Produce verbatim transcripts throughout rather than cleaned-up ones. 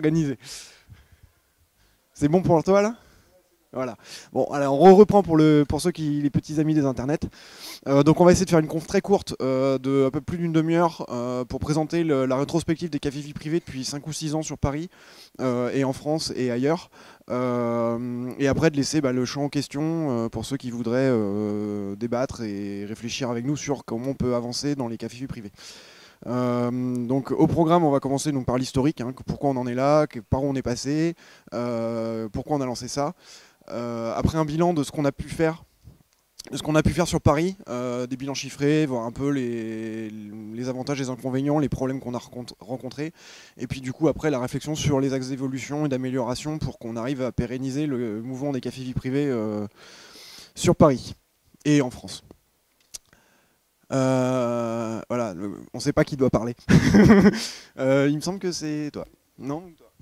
organisé. C'est bon pour toi là? Voilà. Bon, alors on reprend pour, le, pour ceux qui, les petits amis des internets. Euh, donc on va essayer de faire une conf très courte euh, de un peu plus d'une demi-heure euh, pour présenter le, la rétrospective des cafés vie privée depuis cinq ou six ans sur Paris euh, et en France et ailleurs. Euh, et après de laisser bah, le champ en question euh, pour ceux qui voudraient euh, débattre et réfléchir avec nous sur comment on peut avancer dans les cafés vie privés. Euh, donc au programme, on va commencer donc, par l'historique, hein, pourquoi on en est là, par où on est passé, euh, pourquoi on a lancé ça. Euh, après un bilan de ce qu'on a pu faire, de ce qu'on a pu faire sur Paris, euh, des bilans chiffrés, voir un peu les, les avantages, les inconvénients, les problèmes qu'on a rencontrés, et puis du coup après la réflexion sur les axes d'évolution et d'amélioration pour qu'on arrive à pérenniser le mouvement des cafés vie privée euh, sur Paris et en France. Euh, voilà, le, on ne sait pas qui doit parler. euh, il me semble que c'est toi. Non toi.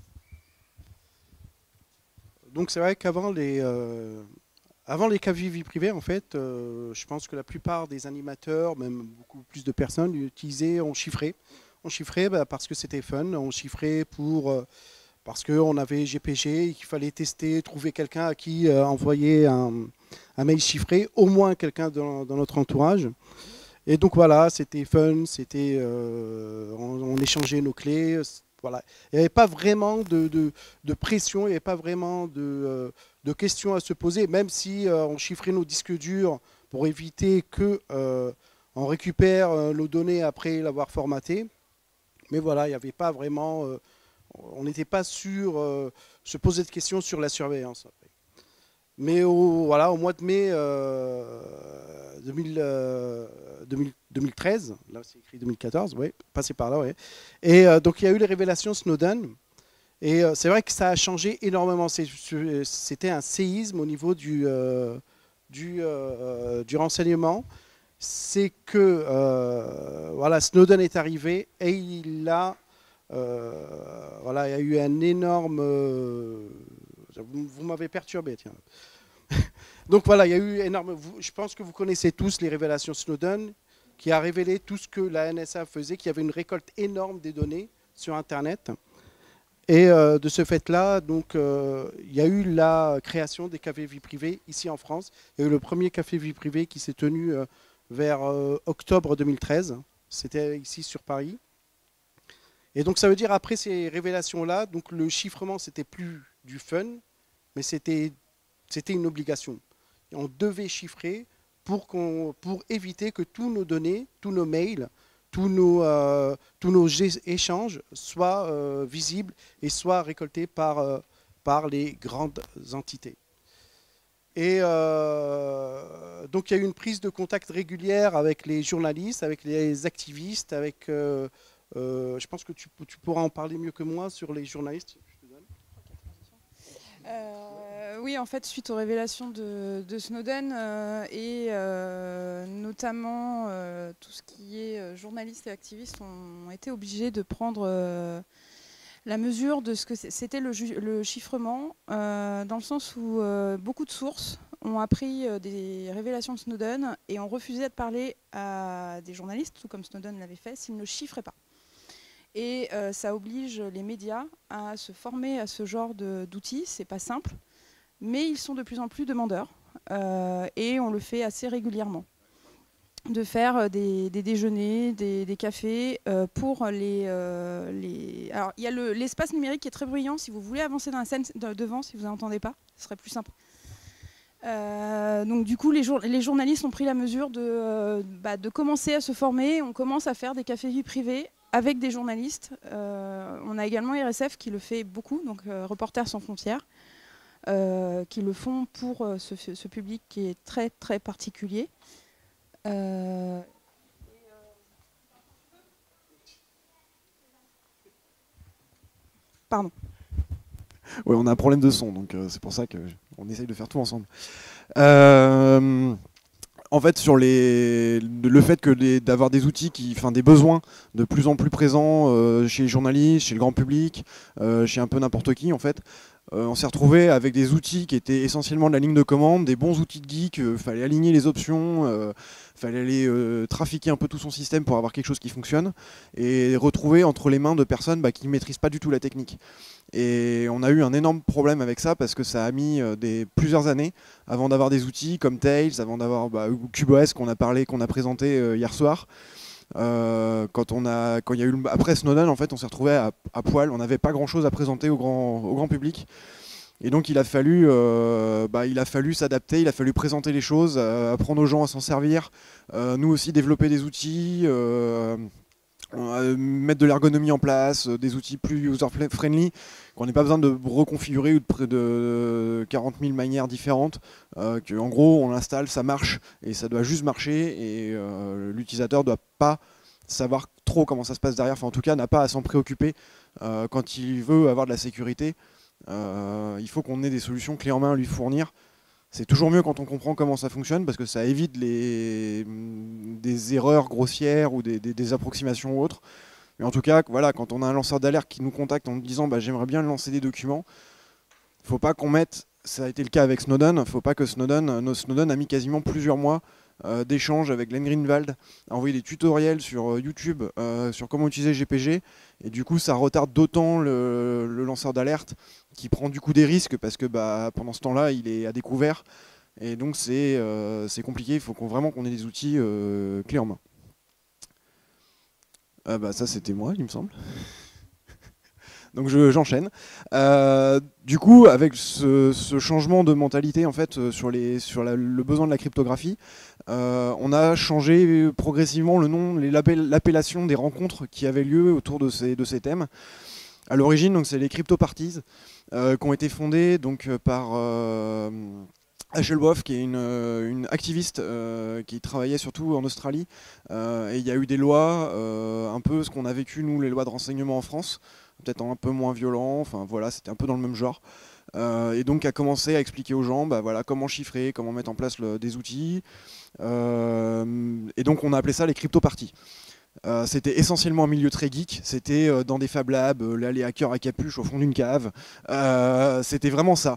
Donc c'est vrai qu'avant les, euh, avant les cafés vie privée, en fait, euh, je pense que la plupart des animateurs, même beaucoup plus de personnes, utilisaient, on chiffrait. On chiffrait bah, parce que c'était fun, on chiffrait pour, euh, parce qu'on avait G P G et qu'il fallait tester, trouver quelqu'un à qui euh, envoyer un, un mail chiffré, au moins quelqu'un dans, dans notre entourage. Et donc voilà, c'était fun, c'était, euh, on, on échangeait nos clés. Voilà. Il n'y avait pas vraiment de, de, de pression, il n'y avait pas vraiment de, euh, de questions à se poser, même si euh, on chiffrait nos disques durs pour éviter qu'on euh, récupère euh, nos données après l'avoir formaté. Mais voilà, il n'y avait pas vraiment, euh, on n'était pas sûr euh, se poser de questions sur la surveillance. Mais au, voilà, au mois de mai euh, deux mille, euh, deux mille, deux mille treize, là c'est écrit deux mille quatorze, oui, passé par là, oui. Et euh, donc il y a eu les révélations Snowden. Et euh, c'est vrai que ça a changé énormément. C'était un séisme au niveau du, euh, du, euh, du renseignement. C'est que euh, voilà, Snowden est arrivé et il a, euh, voilà, il y a eu un énorme. Euh, vous vous m'avez perturbé, tiens. Donc voilà, il y a eu énorme. Je pense que vous connaissez tous les révélations Snowden, qui a révélé tout ce que la N S A faisait, qu'il y avait une récolte énorme des données sur Internet. Et euh, de ce fait-là, donc, euh, il y a eu la création des cafés vie privée ici en France. Il y a eu le premier café vie privée qui s'est tenu euh, vers euh, octobre deux mille treize. C'était ici sur Paris. Et donc ça veut dire après ces révélations-là, donc le chiffrement c'était plus du fun, mais c'était c'était une obligation. On devait chiffrer pour, qu'on, pour éviter que tous nos données, tous nos mails, tous nos, euh, tous nos échanges soient euh, visibles et soient récoltés par, euh, par les grandes entités. Et euh, donc il y a eu une prise de contact régulière avec les journalistes, avec les activistes, avec, euh, euh, je pense que tu, tu pourras en parler mieux que moi sur les journalistes. Euh, oui, en fait, suite aux révélations de, de Snowden euh, et euh, notamment euh, tout ce qui est euh, journalistes et activistes ont été obligés de prendre euh, la mesure de ce que c'était le, le chiffrement, euh, dans le sens où euh, beaucoup de sources ont appris euh, des révélations de Snowden et ont refusé de parler à des journalistes, tout comme Snowden l'avait fait, s'ils ne chiffraient pas. Et euh, ça oblige les médias à se former à ce genre d'outils. C'est pas simple, mais ils sont de plus en plus demandeurs euh, et on le fait assez régulièrement. De faire des, des déjeuners, des, des cafés euh, pour les, euh, les... Alors, il y a l'espace numérique qui est très bruyant. Si vous voulez avancer dans la scène de, devant, si vous n'entendez pas, ce serait plus simple. Euh, donc du coup, les, jour les journalistes ont pris la mesure de, euh, bah, de commencer à se former. On commence à faire des cafés vie privés avec des journalistes. Euh, on a également R S F qui le fait beaucoup, donc euh, Reporters sans frontières, euh, qui le font pour euh, ce, ce public qui est très très particulier. Euh, Pardon. Oui, on a un problème de son, donc euh, c'est pour ça qu'on essaye de faire tout ensemble. Euh, en fait, sur les, le fait que d'avoir des outils, qui, enfin des besoins de plus en plus présents euh, chez les journalistes, chez le grand public, euh, chez un peu n'importe qui, en fait, Euh, on s'est retrouvé avec des outils qui étaient essentiellement de la ligne de commande, des bons outils de geek, il euh, fallait aligner les options, il euh, fallait aller euh, trafiquer un peu tout son système pour avoir quelque chose qui fonctionne, et retrouver entre les mains de personnes bah, qui ne maîtrisent pas du tout la technique. Et on a eu un énorme problème avec ça parce que ça a mis euh, des, plusieurs années avant d'avoir des outils comme Tails, avant d'avoir bah, CubeOS qu'on a parlé, qu'on a présenté euh, hier soir. Euh, quand on a, quand il y a eu le, après Snowden, en fait, on s'est retrouvé à, à poil. On n'avait pas grand-chose à présenter au grand, au grand public. Et donc il a fallu, euh, bah, il a fallu s'adapter, il a fallu présenter les choses, euh, apprendre aux gens à s'en servir. Euh, nous aussi développer des outils, euh, euh, mettre de l'ergonomie en place, euh, des outils plus user-friendly, qu'on n'ait pas besoin de reconfigurer ou de, de quarante mille manières différentes. Euh, que, en gros, on l'installe, ça marche et ça doit juste marcher et euh, l'utilisateur ne doit pas savoir trop comment ça se passe derrière. Enfin, en tout cas, n'a pas à s'en préoccuper euh, quand il veut avoir de la sécurité. Euh, il faut qu'on ait des solutions clés en main à lui fournir. C'est toujours mieux quand on comprend comment ça fonctionne parce que ça évite les, des erreurs grossières ou des, des, des approximations ou autres. Mais en tout cas, voilà, quand on a un lanceur d'alerte qui nous contacte en nous disant bah, j'aimerais bien lancer des documents, il ne faut pas qu'on mette, ça a été le cas avec Snowden, il ne faut pas que Snowden, Snowden a mis quasiment plusieurs mois euh, d'échanges avec Glenn Greenwald, a envoyé des tutoriels sur euh, YouTube euh, sur comment utiliser G P G, et du coup ça retarde d'autant le, le lanceur d'alerte qui prend du coup des risques parce que bah, pendant ce temps-là il est à découvert, et donc c'est euh, compliqué, il faut qu'on, vraiment qu'on ait des outils euh, clés en main. Euh, bah, ça c'était moi il me semble. Donc j'enchaîne. Euh, du coup, avec ce, ce changement de mentalité en fait, euh, sur, les, sur la, le besoin de la cryptographie, euh, on a changé progressivement le nom, l'appellation des rencontres qui avaient lieu autour de ces, de ces thèmes. À l'origine, c'est les crypto parties euh, qui ont été fondées donc, par euh, Hasselhoff, qui est une, une activiste euh, qui travaillait surtout en Australie. Euh, et il y a eu des lois, euh, un peu ce qu'on a vécu nous, les lois de renseignement en France, peut-être un peu moins violent, enfin voilà, c'était un peu dans le même genre. Euh, et donc a commencé à expliquer aux gens bah, voilà, comment chiffrer, comment mettre en place le, des outils. Euh, et donc on a appelé ça les crypto-parties. Euh, c'était essentiellement un milieu très geek, c'était euh, dans des Fab Labs, euh, là les hackers à capuche au fond d'une cave, euh, c'était vraiment ça.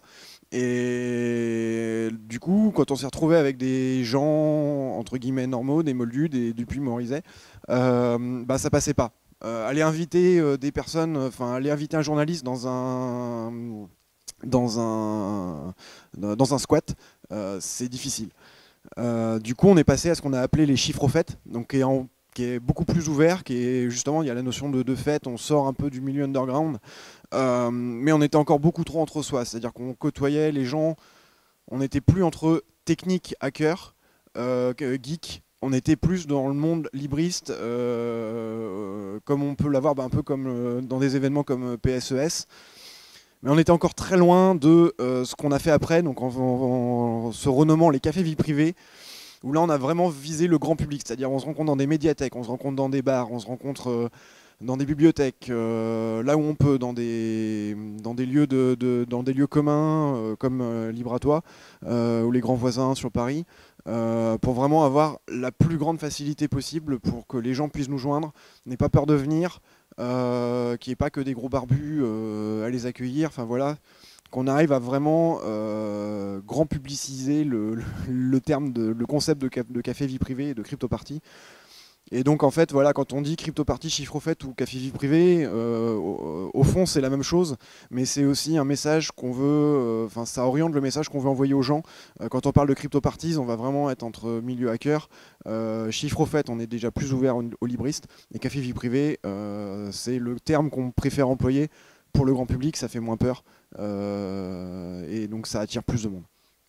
Et du coup, quand on s'est retrouvé avec des gens entre guillemets normaux, des moldus, des Dupuis-Morizet, euh, bah, ça passait pas. Euh, aller inviter euh, des personnes, enfin aller inviter un journaliste dans un dans un dans un squat, euh, c'est difficile. Euh, du coup, on est passé à ce qu'on a appelé les chiffres au fait, donc qui est, en, qui est beaucoup plus ouvert, qui est justement il y a la notion de, de fait, on sort un peu du milieu underground, euh, mais on était encore beaucoup trop entre soi, c'est-à-dire qu'on côtoyait les gens, on n'était plus entre techniques hackers, euh, geeks. On était plus dans le monde libriste, euh, comme on peut l'avoir bah, un peu comme euh, dans des événements comme P S E S. Mais on était encore très loin de euh, ce qu'on a fait après, donc en, en, en se renommant les cafés vie privée, où là on a vraiment visé le grand public, c'est-à-dire on se rencontre dans des médiathèques, on se rencontre dans des bars, on se rencontre euh, dans des bibliothèques, euh, là où on peut, dans des, dans des, lieux, de, de, dans des lieux communs, euh, comme euh, Libre à toi, euh, ou les Grands Voisins sur Paris. Euh, pour vraiment avoir la plus grande facilité possible pour que les gens puissent nous joindre, n'aient pas peur de venir, euh, qu'il n'y ait pas que des gros barbus euh, à les accueillir, enfin voilà, qu'on arrive à vraiment euh, grand publiciser le, le, le terme, de, le concept de, de café vie privée et de crypto party. Et donc en fait, voilà, quand on dit crypto party, chiffre au fait ou café vie privée, euh, au, au fond c'est la même chose, mais c'est aussi un message qu'on veut, enfin euh, ça oriente le message qu'on veut envoyer aux gens. Euh, quand on parle de crypto parties, on va vraiment être entre milieu hacker, euh, chiffre au fait, on est déjà plus ouvert aux libristes, et café vie privée, euh, c'est le terme qu'on préfère employer pour le grand public, ça fait moins peur, euh, et donc ça attire plus de monde.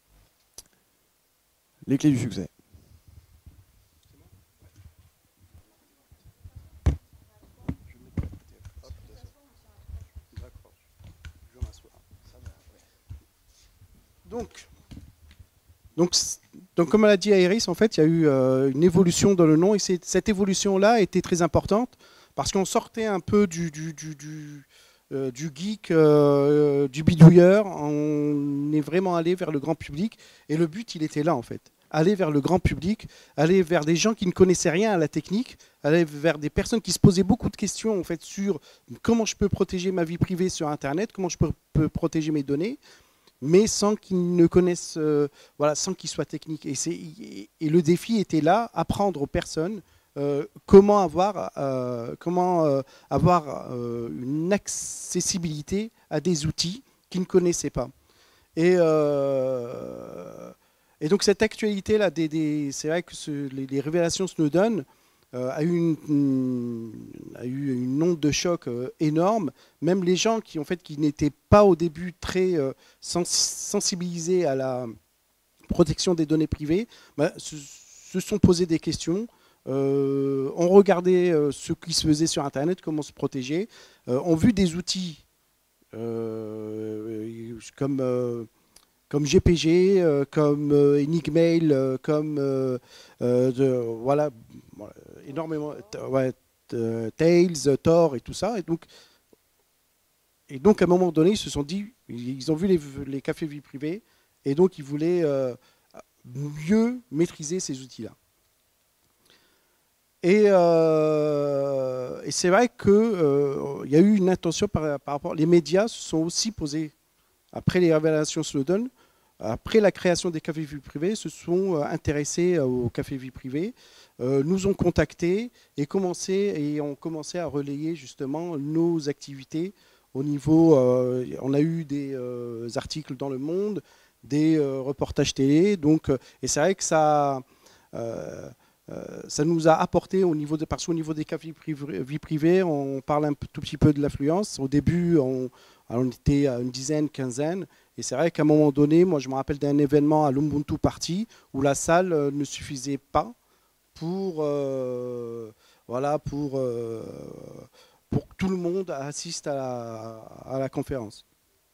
Les clés du succès. Donc, donc, donc, comme l'a dit Iris, en fait, il y a eu euh, une évolution dans le nom, et cette évolution-là était très importante, parce qu'on sortait un peu du, du, du, du, euh, du geek, euh, du bidouilleur, on est vraiment allé vers le grand public, et le but, il était là, en fait. aller vers le grand public, aller vers des gens qui ne connaissaient rien à la technique, aller vers des personnes qui se posaient beaucoup de questions en fait, sur comment je peux protéger ma vie privée sur Internet, comment je peux, peux protéger mes données, mais sans qu'ils ne connaissent, euh, voilà, sans qu'ils soient techniques. Et, et, et le défi était là, apprendre aux personnes euh, comment avoir, euh, comment, euh, avoir euh, une accessibilité à des outils qu'ils ne connaissaient pas. Et, euh, et donc cette actualité-là, des, des, c'est vrai que ce, les, les révélations Snowden euh, a, eu une, une, a eu une onde de choc euh, énorme. Même les gens qui, en fait, qui n'étaient pas au début très euh, sens sensibilisés à la protection des données privées, bah, se, se sont posés des questions, euh, ont regardé euh, ce qui se faisait sur Internet, comment se protéger, euh, ont vu des outils Euh, comme, euh, comme G P G, euh, comme euh, Enigmail, euh, comme euh, euh, de, voilà, énormément, ouais, Tails, Tor et tout ça. Et donc, et donc, à un moment donné, ils se sont dit, ils ont vu les, les cafés vie privée, et donc ils voulaient euh, mieux maîtriser ces outils-là. Et, euh, et c'est vrai qu'il euh, y a eu une intention par, par rapport. Les médias se sont aussi posés, après les révélations Snowden, après la création des cafés vie privée, se sont intéressés aux cafés vie privée, euh, nous ont contactés et, commencé, et ont commencé à relayer justement nos activités au niveau. Euh, on a eu des euh, articles dans Le Monde, des euh, reportages télé, donc, et c'est vrai que ça. Euh, Euh, ça nous a apporté au niveau de, parce qu'au niveau des cafés vie privée, on parle un tout petit peu de l'affluence. Au début, on, on était à une dizaine, quinzaine. Et c'est vrai qu'à un moment donné, moi je me rappelle d'un événement à l'Ubuntu Party où la salle euh, ne suffisait pas pour, euh, voilà, pour, euh, pour que tout le monde assiste à la, à la conférence.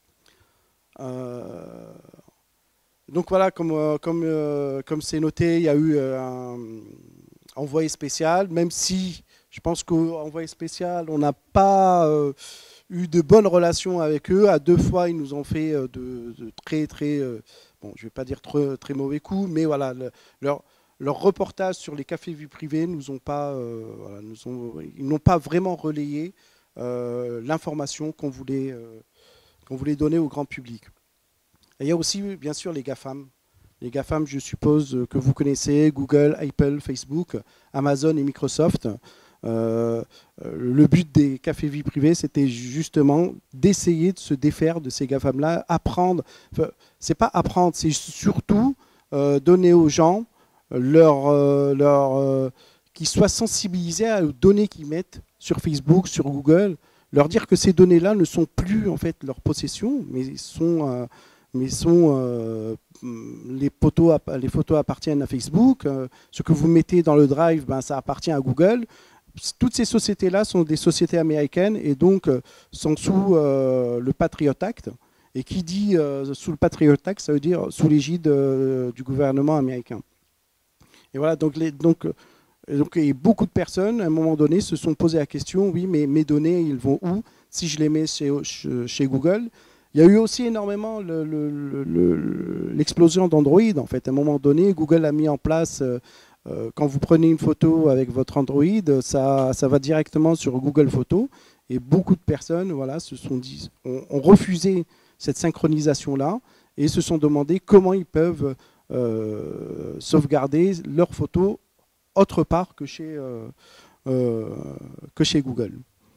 Euh, Donc voilà, comme euh, comme euh, comme c'est noté, il y a eu euh, un envoyé spécial, même si je pense qu'envoyé spécial, on n'a pas euh, eu de bonnes relations avec eux. À deux fois, ils nous ont fait euh, de, de très très, euh, bon, je vais pas dire très, très mauvais coups, mais voilà, le, leur leur reportage sur les cafés vie privée nous ont pas, euh, voilà, nous ont, ils n'ont pas vraiment relayé euh, l'information qu'on voulait euh, qu'on voulait donner au grand public. Et il y a aussi, bien sûr, les GAFAM. Les GAFAM, je suppose que vous connaissez, Google, Apple, Facebook, Amazon et Microsoft. Euh, le but des cafés vie privée, c'était justement d'essayer de se défaire de ces GAFAM-là, apprendre. Enfin, c'est pas apprendre, c'est surtout euh, donner aux gens leur, euh, leur, euh, qu'ils soient sensibilisés aux données qu'ils mettent sur Facebook, sur Google, leur dire que ces données-là ne sont plus en fait leur possession, mais sont... Euh, mais sont, euh, les, potos, les photos appartiennent à Facebook, euh, ce que vous mettez dans le Drive, ben, ça appartient à Google. Toutes ces sociétés-là sont des sociétés américaines et donc euh, sont sous euh, le Patriot Act. Et qui dit euh, sous le Patriot Act, ça veut dire sous l'égide euh, du gouvernement américain. Et voilà, donc, les, donc, donc et beaucoup de personnes, à un moment donné, se sont posé la question, oui, mais mes données, ils vont où si je les mets chez, chez Google? Il y a eu aussi énormément l'explosion le, le, d'Android. En fait, à un moment donné, Google a mis en place, euh, euh, quand vous prenez une photo avec votre Android, ça, ça va directement sur Google Photos. Et beaucoup de personnes, voilà, se sont dit, ont, ont refusé cette synchronisation-là et se sont demandé comment ils peuvent euh, sauvegarder leurs photos autre part que chez, euh, euh, que chez Google.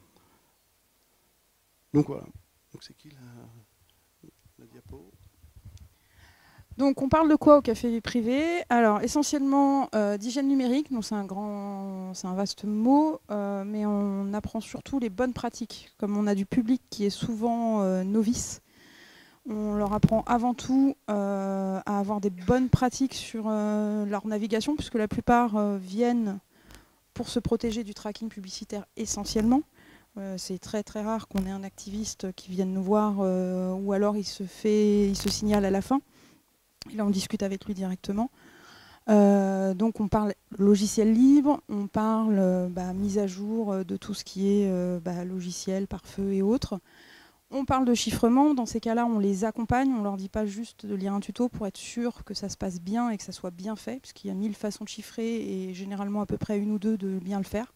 Donc voilà. Donc c'est qui là? Donc on parle de quoi au café vie privée? Alors essentiellement euh, d'hygiène numérique, donc c'est un grand, c'est un vaste mot, euh, mais on apprend surtout les bonnes pratiques. Comme on a du public qui est souvent euh, novice, on leur apprend avant tout euh, à avoir des bonnes pratiques sur euh, leur navigation, puisque la plupart euh, viennent pour se protéger du tracking publicitaire essentiellement. Euh, c'est très très rare qu'on ait un activiste qui vienne nous voir, euh, ou alors il se fait, il se signale à la fin. Et là, on discute avec lui directement. Euh, donc, on parle logiciel libre, on parle euh, bah, mise à jour de tout ce qui est euh, bah, logiciel, pare-feu et autres. on parle de chiffrement, dans ces cas-là, on les accompagne, on ne leur dit pas juste de lire un tuto pour être sûr que ça se passe bien et que ça soit bien fait, puisqu'il y a mille façons de chiffrer et généralement à peu près une ou deux de bien le faire.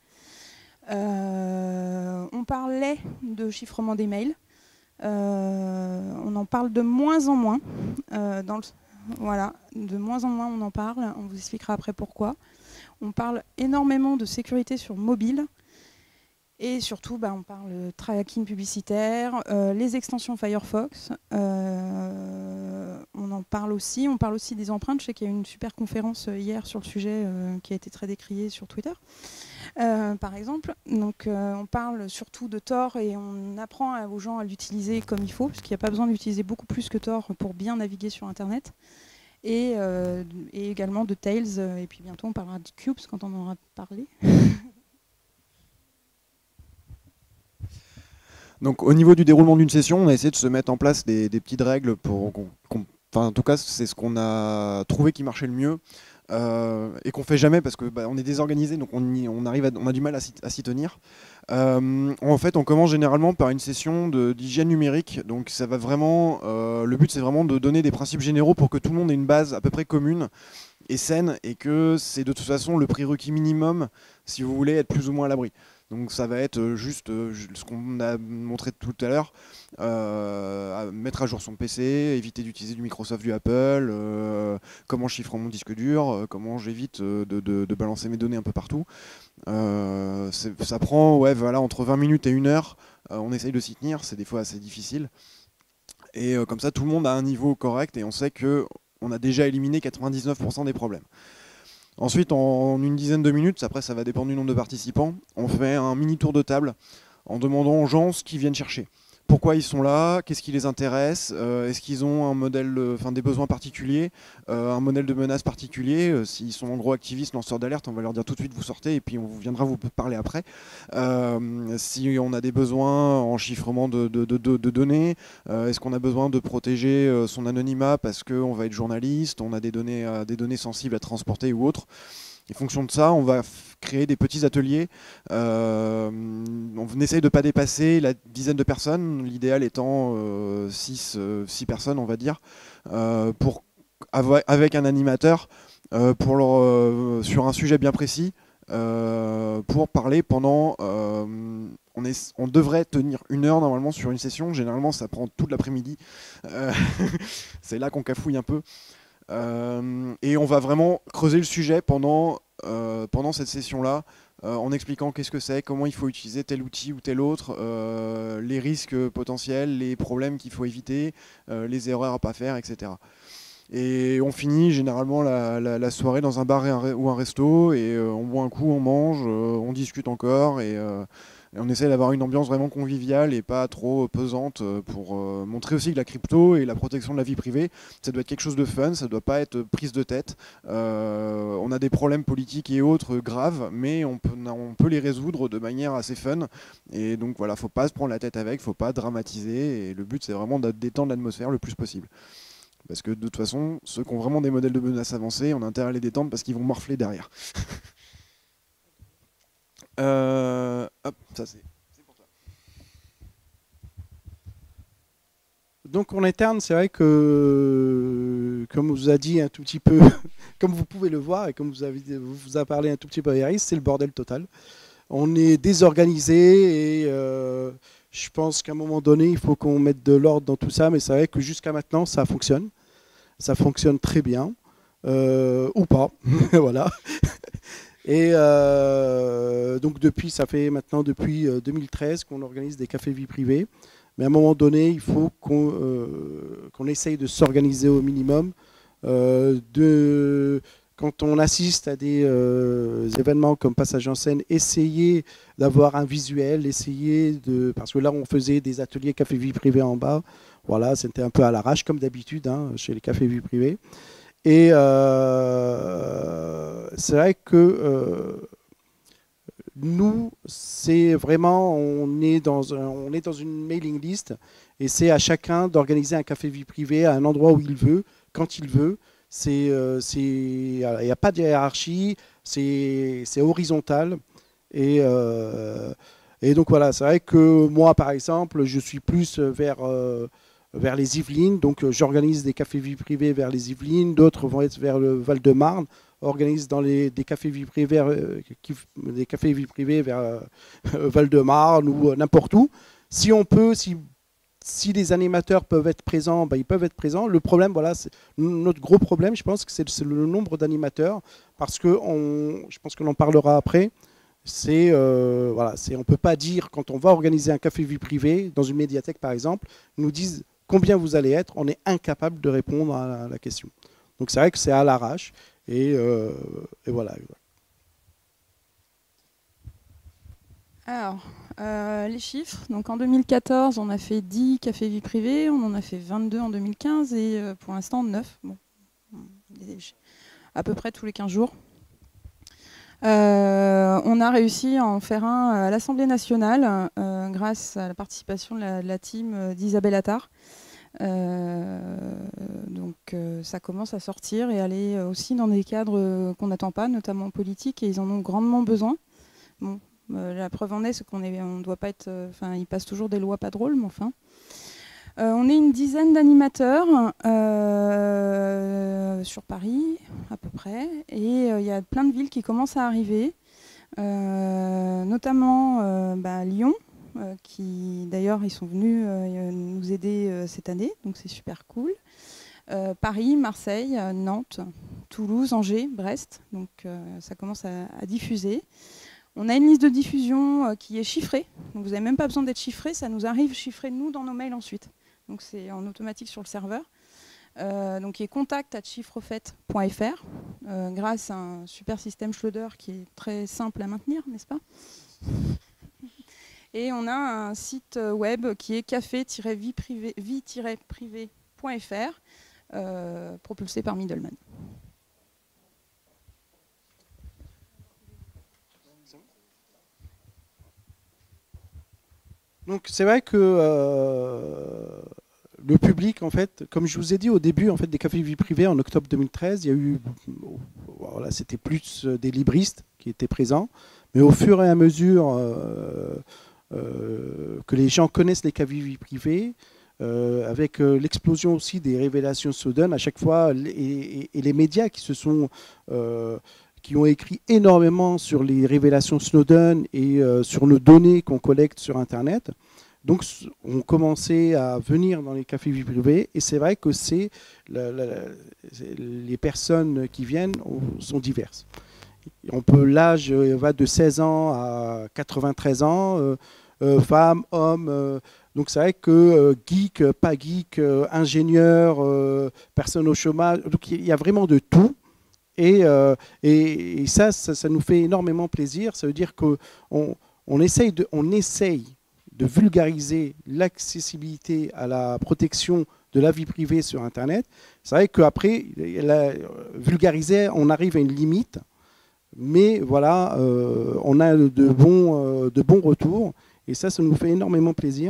Euh, on parlait de chiffrement des mails. Euh, on en parle de moins en moins. Euh, dans le, voilà, de moins en moins on en parle. On vous expliquera après pourquoi. On parle énormément de sécurité sur mobile. Et surtout, bah, on parle de tracking publicitaire, euh, les extensions Firefox. Euh, on en parle aussi. On parle aussi des empreintes. Je sais qu'il y a eu une super conférence hier sur le sujet euh, qui a été très décriée sur Twitter. Euh, par exemple, donc euh, on parle surtout de Tor et on apprend à, aux gens à l'utiliser comme il faut, parce qu'il n'y a pas besoin d'utiliser beaucoup plus que Tor pour bien naviguer sur Internet. Et, euh, et également de Tails, et puis bientôt on parlera de Cubes quand on en aura parlé. Donc au niveau du déroulement d'une session, on a essayé de se mettre en place des, des petites règles pour qu'on, qu'on, enfin en tout cas c'est ce qu'on a trouvé qui marchait le mieux. Euh, et qu'on fait jamais parce que bah, on est désorganisé, donc on, y, on, arrive à, on a du mal à s'y, à s'y tenir. Euh, en fait, on commence généralement par une session de, d'hygiène numérique. Donc ça va vraiment, euh, le but c'est vraiment de donner des principes généraux pour que tout le monde ait une base à peu près commune et saine, et que c'est de toute façon le prérequis minimum si vous voulez être plus ou moins à l'abri. Donc ça va être juste ce qu'on a montré tout à l'heure, euh, à mettre à jour son P C, éviter d'utiliser du Microsoft, du Apple, euh, comment je chiffre mon disque dur, euh, comment j'évite de, de, de balancer mes données un peu partout. Euh, ça prend ouais, voilà, entre vingt minutes et une heure, euh, on essaye de s'y tenir, c'est des fois assez difficile. Et euh, comme ça tout le monde a un niveau correct et on sait qu'on a déjà éliminé quatre-vingt-dix-neuf pour cent des problèmes. Ensuite, en une dizaine de minutes, après ça va dépendre du nombre de participants, on fait un mini tour de table en demandant aux gens ce qu'ils viennent chercher. Pourquoi ils sont là, qu'est-ce qui les intéresse, euh, est-ce qu'ils ont un modèle, enfin des besoins particuliers, euh, un modèle de menace particulier, euh, s'ils sont en gros activistes, lanceurs d'alerte, on va leur dire tout de suite vous sortez et puis on viendra vous parler après. Euh, si on a des besoins en chiffrement de, de, de, de, de données, euh, est-ce qu'on a besoin de protéger euh, son anonymat parce qu'on va être journaliste, on a des données, euh, des données sensibles à transporter ou autre. En fonction de ça, on va créer des petits ateliers. Euh, on essaye de ne pas dépasser la dizaine de personnes, l'idéal étant euh, six personnes, on va dire, euh, pour, avec un animateur euh, pour leur, euh, sur un sujet bien précis, euh, pour parler pendant... Euh, on, est, on devrait tenir une heure normalement sur une session. Généralement, ça prend toute l'après-midi. Euh, c'est là qu'on cafouille un peu. Euh, et on va vraiment creuser le sujet pendant, euh, pendant cette session-là, euh, en expliquant qu'est-ce que c'est, comment il faut utiliser tel outil ou tel autre, euh, les risques potentiels, les problèmes qu'il faut éviter, euh, les erreurs à ne pas faire, et cetera. Et on finit généralement la, la, la soirée dans un bar et un, ou un resto, et euh, on boit un coup, on mange, euh, on discute encore, et... Euh, Et on essaie d'avoir une ambiance vraiment conviviale et pas trop pesante pour euh, montrer aussi que la crypto et la protection de la vie privée, ça doit être quelque chose de fun, ça doit pas être prise de tête. Euh, on a des problèmes politiques et autres graves, mais on peut, on peut les résoudre de manière assez fun. Et donc voilà, faut pas se prendre la tête avec, faut pas dramatiser. Et le but, c'est vraiment de détendre l'atmosphère le plus possible. Parce que de toute façon, ceux qui ont vraiment des modèles de menaces avancés, on a intérêt à les détendre parce qu'ils vont morfler derrière. Euh, hop, ça c'est pour toi. Donc en interne, c'est vrai que, comme on vous a dit un tout petit peu, comme vous pouvez le voir et comme vous avez vous a parlé un tout petit peu Iris, c'est le bordel total. On est désorganisé et euh, je pense qu'à un moment donné, il faut qu'on mette de l'ordre dans tout ça. Mais c'est vrai que jusqu'à maintenant, ça fonctionne. Ça fonctionne très bien. Euh, ou pas. Voilà. Et euh, donc depuis, ça fait maintenant depuis deux mille treize qu'on organise des cafés vie privée. Mais à un moment donné, il faut qu'on euh, qu'on essaye de s'organiser au minimum. Euh, de, quand on assiste à des euh, événements comme Passage en scène, essayer d'avoir un visuel, essayer de... Parce que là, on faisait des ateliers café vie privée en bas. Voilà, c'était un peu à l'arrache, comme d'habitude, hein, chez les cafés vie privée. Et euh, c'est vrai que euh, nous, c'est vraiment, on est, dans un, on est dans une mailing list et c'est à chacun d'organiser un café vie privée à un endroit où il veut, quand il veut. C'est, euh, c'est, il n'y a pas de hiérarchie, c'est, c'est horizontal. Et euh, Et donc voilà, c'est vrai que moi, par exemple, je suis plus vers, euh, vers les Yvelines, donc euh, j'organise des cafés vie privée vers les Yvelines, d'autres vont être vers le Val-de-Marne, organise dans les, des cafés vie privée, euh, des cafés vie privée vers euh, Val-de-Marne ou euh, n'importe où. Si on peut, si, si les animateurs peuvent être présents, ben, ils peuvent être présents. Le problème, voilà, c'est, notre gros problème, je pense que c'est, c'est le nombre d'animateurs, parce que on, je pense que l'on parlera après. C'est, euh, voilà, c'est, on ne peut pas dire, quand on va organiser un café vie privée, dans une médiathèque par exemple, ils nous disent combien vous allez être, on est incapable de répondre à la, à la question. Donc c'est vrai que c'est à l'arrache, et, euh, et voilà. Alors, euh, les chiffres. Donc en deux mille quatorze, on a fait dix cafés vie privée, on en a fait vingt-deux en deux mille quinze, et euh, pour l'instant neuf. Bon, à peu près tous les quinze jours. Euh, on a réussi à en faire un à l'Assemblée nationale euh, grâce à la participation de la, de la team d'Isabelle Attard. Euh, donc euh, ça commence à sortir et aller aussi dans des cadres qu'on n'attend pas, notamment politiques, et ils en ont grandement besoin. Bon, euh, la preuve en est, c'est qu'on est, on doit pas être, enfin, il passe toujours des lois pas drôles, mais enfin. Euh, on est une dizaine d'animateurs euh, sur Paris, à peu près, et il euh, y a plein de villes qui commencent à arriver, euh, notamment euh, bah, Lyon, euh, qui d'ailleurs ils sont venus euh, nous aider euh, cette année, donc c'est super cool. Euh, Paris, Marseille, Nantes, Toulouse, Angers, Brest, donc euh, ça commence à, à diffuser. On a une liste de diffusion euh, qui est chiffrée, donc vous n'avez même pas besoin d'être chiffré, ça nous arrive chiffré nous dans nos mails ensuite. Donc c'est en automatique sur le serveur, euh, donc qui est contact arobase chiffrefait point f r, euh, grâce à un super système Schloder qui est très simple à maintenir, n'est-ce pas? Et on a un site web qui est café tiret vie tiret privé point f r, euh, propulsé par Middleman. Donc c'est vrai que euh, le public, en fait, comme je vous ai dit au début, en fait, des cafés vie privée en octobre deux mille treize, il y a eu, voilà, c'était plus des libristes qui étaient présents, mais au fur et à mesure euh, euh, que les gens connaissent les cafés vie privée, euh, avec euh, l'explosion aussi des révélations Snowden, à chaque fois, et, et, et les médias qui se sont euh, qui ont écrit énormément sur les révélations Snowden et euh, sur nos données qu'on collecte sur Internet. Donc, on commençait à venir dans les cafés vie privée, et c'est vrai que c'est la, la, les personnes qui viennent sont diverses. On peut, l'âge va de seize ans à quatre-vingt-treize ans, euh, euh, femmes, hommes. Euh, donc c'est vrai que euh, geek, pas geek, euh, ingénieur, euh, personne au chômage. Donc il y a vraiment de tout. Et, euh, et, et ça, ça, ça nous fait énormément plaisir. Ça veut dire qu'on on essaye, de, on essaye de vulgariser l'accessibilité à la protection de la vie privée sur Internet. C'est vrai qu'après, vulgariser, on arrive à une limite. Mais voilà, euh, on a de bons, euh, de bons retours. Et ça, ça nous fait énormément plaisir.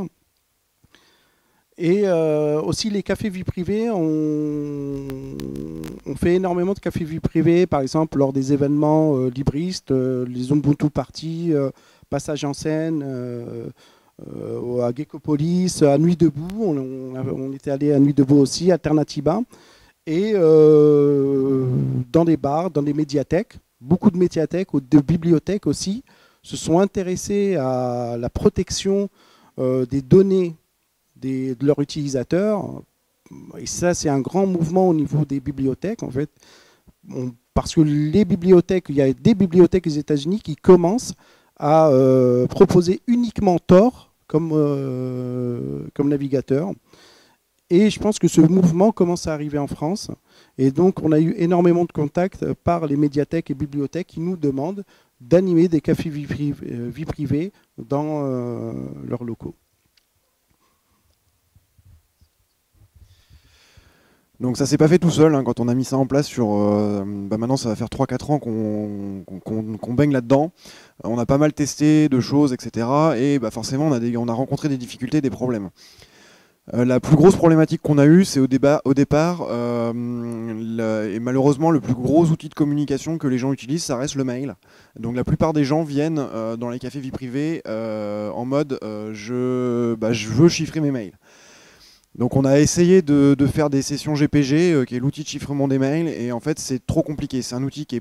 Et euh, aussi les cafés vie privée, on, on fait énormément de cafés vie privée, par exemple lors des événements euh, libristes, euh, les Ubuntu Party, euh, passage en scène, euh, euh, à Geckopolis, à Nuit Debout, on, on, on était allé à Nuit Debout aussi, Alternativa, et euh, dans des bars, dans des médiathèques, beaucoup de médiathèques, de bibliothèques aussi, se sont intéressés à la protection euh, des données Des, de leurs utilisateurs. Et ça, c'est un grand mouvement au niveau des bibliothèques, en fait. On, parce que les bibliothèques, il y a des bibliothèques aux États-Unis qui commencent à euh, proposer uniquement Tor comme, euh, comme navigateur. Et je pense que ce mouvement commence à arriver en France. Et donc, on a eu énormément de contacts par les médiathèques et bibliothèques qui nous demandent d'animer des cafés vie privée, vie privée dans euh, leurs locaux. Donc ça s'est pas fait tout seul, hein, quand on a mis ça en place sur... Euh, bah maintenant ça va faire trois quatre ans qu'on qu'on, qu'on baigne là-dedans. On a pas mal testé de choses, et cetera. Et bah forcément on a, des, on a rencontré des difficultés, des problèmes. Euh, la plus grosse problématique qu'on a eue, c'est au, débat, au départ, euh, le, et malheureusement le plus gros outil de communication que les gens utilisent, ça reste le mail. Donc la plupart des gens viennent euh, dans les cafés vie privée euh, en mode euh, je, bah, je veux chiffrer mes mails. Donc on a essayé de, de faire des sessions G P G, euh, qui est l'outil de chiffrement des mails, et en fait c'est trop compliqué. C'est un outil qui est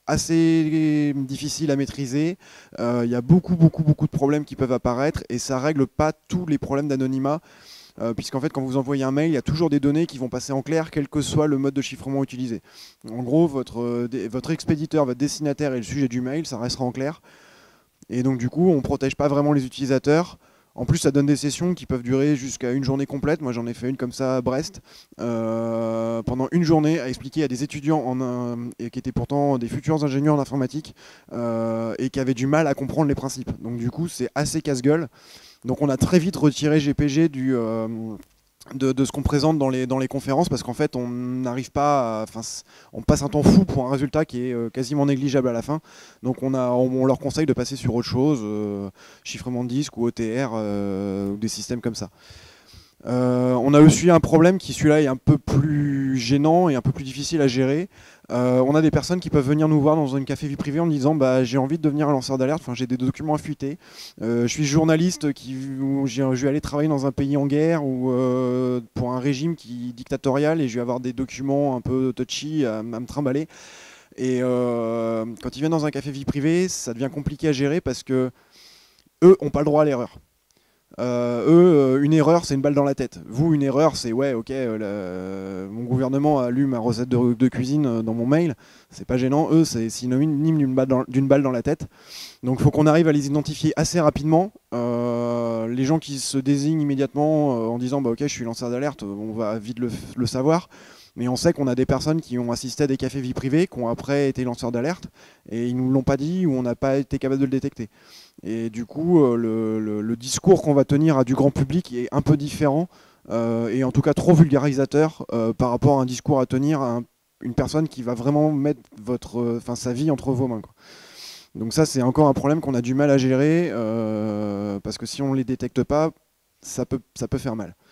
assez difficile à maîtriser. Il euh, y a beaucoup, beaucoup, beaucoup de problèmes qui peuvent apparaître, et ça règle pas tous les problèmes d'anonymat. Euh, puisqu'en fait quand vous envoyez un mail, il y a toujours des données qui vont passer en clair, quel que soit le mode de chiffrement utilisé. En gros, votre, euh, votre expéditeur, votre destinataire et le sujet du mail, ça restera en clair. Et donc du coup, on ne protège pas vraiment les utilisateurs. En plus, ça donne des sessions qui peuvent durer jusqu'à une journée complète. Moi, j'en ai fait une comme ça à Brest, euh, pendant une journée, à expliquer à des étudiants en, euh, et qui étaient pourtant des futurs ingénieurs en informatique euh, et qui avaient du mal à comprendre les principes. Donc du coup, c'est assez casse-gueule. Donc on a très vite retiré G P G du, euh, de, de ce qu'on présente dans les, dans les conférences, parce qu'en fait on n'arrive pas, enfin on passe un temps fou pour un résultat qui est euh, quasiment négligeable à la fin. Donc on, a, on, on leur conseille de passer sur autre chose, euh, chiffrement de disque ou O T R, euh, ou des systèmes comme ça. Euh, on a aussi un problème qui, celui-là, est un peu plus gênant et un peu plus difficile à gérer. Euh, on a des personnes qui peuvent venir nous voir dans un café vie privée en disant bah, j'ai envie de devenir un lanceur d'alerte, enfin, j'ai des documents à fuiter, euh, je suis journaliste, qui, je vais aller travailler dans un pays en guerre ou euh, pour un régime qui est dictatorial et je vais avoir des documents un peu touchy à, à me trimballer. Et euh, quand ils viennent dans un café vie privée, ça devient compliqué à gérer parce que eux n'ont pas le droit à l'erreur. Euh, eux, une erreur, c'est une balle dans la tête. Vous, une erreur, c'est ouais, ok, euh, la, mon gouvernement a lu ma recette de, de cuisine dans mon mail, c'est pas gênant. Eux, c'est synonyme d'une balle, dans, d'une balle dans la tête. Donc, il faut qu'on arrive à les identifier assez rapidement. Euh, les gens qui se désignent immédiatement euh, en disant bah, ok, je suis lanceur d'alerte, on va vite le, le savoir. Mais on sait qu'on a des personnes qui ont assisté à des cafés vie privée, qui ont après été lanceurs d'alerte, et ils ne nous l'ont pas dit ou on n'a pas été capable de le détecter. Et du coup, euh, le, le, le discours qu'on va tenir à du grand public est un peu différent, euh, et en tout cas trop vulgarisateur euh, par rapport à un discours à tenir à un, une personne qui va vraiment mettre votre, euh, sa vie entre vos mains, quoi. Donc ça, c'est encore un problème qu'on a du mal à gérer, euh, parce que si on ne les détecte pas, ça peut, ça peut faire mal.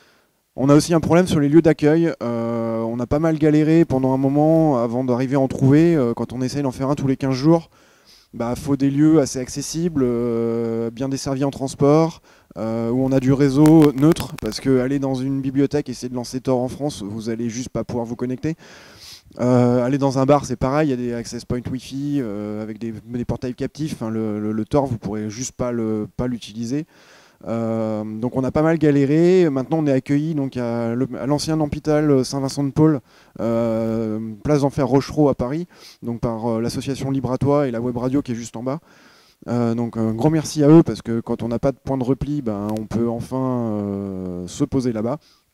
On a aussi un problème sur les lieux d'accueil. Euh, on a pas mal galéré pendant un moment avant d'arriver à en trouver. Euh, quand on essaye d'en faire un tous les quinze jours, bah, faut des lieux assez accessibles, euh, bien desservis en transport, euh, où on a du réseau neutre, parce que aller dans une bibliothèque et essayer de lancer Tor en France, vous allez juste pas pouvoir vous connecter. Euh, aller dans un bar, c'est pareil, il y a des access points Wi-Fi euh, avec des, des portails captifs. Enfin, le, le, le Tor, vous pourrez juste pas le, pas l'utiliser. Euh, donc on a pas mal galéré. Maintenant on est accueilli donc à l'ancien hôpital Saint-Vincent-de-Paul, euh, place d'Enfer Rochereau à Paris, donc par euh, l'association Libre à Toi et la web radio qui est juste en bas. Euh, donc un grand merci à eux, parce que quand on n'a pas de point de repli, ben, on peut enfin euh, se poser là-bas.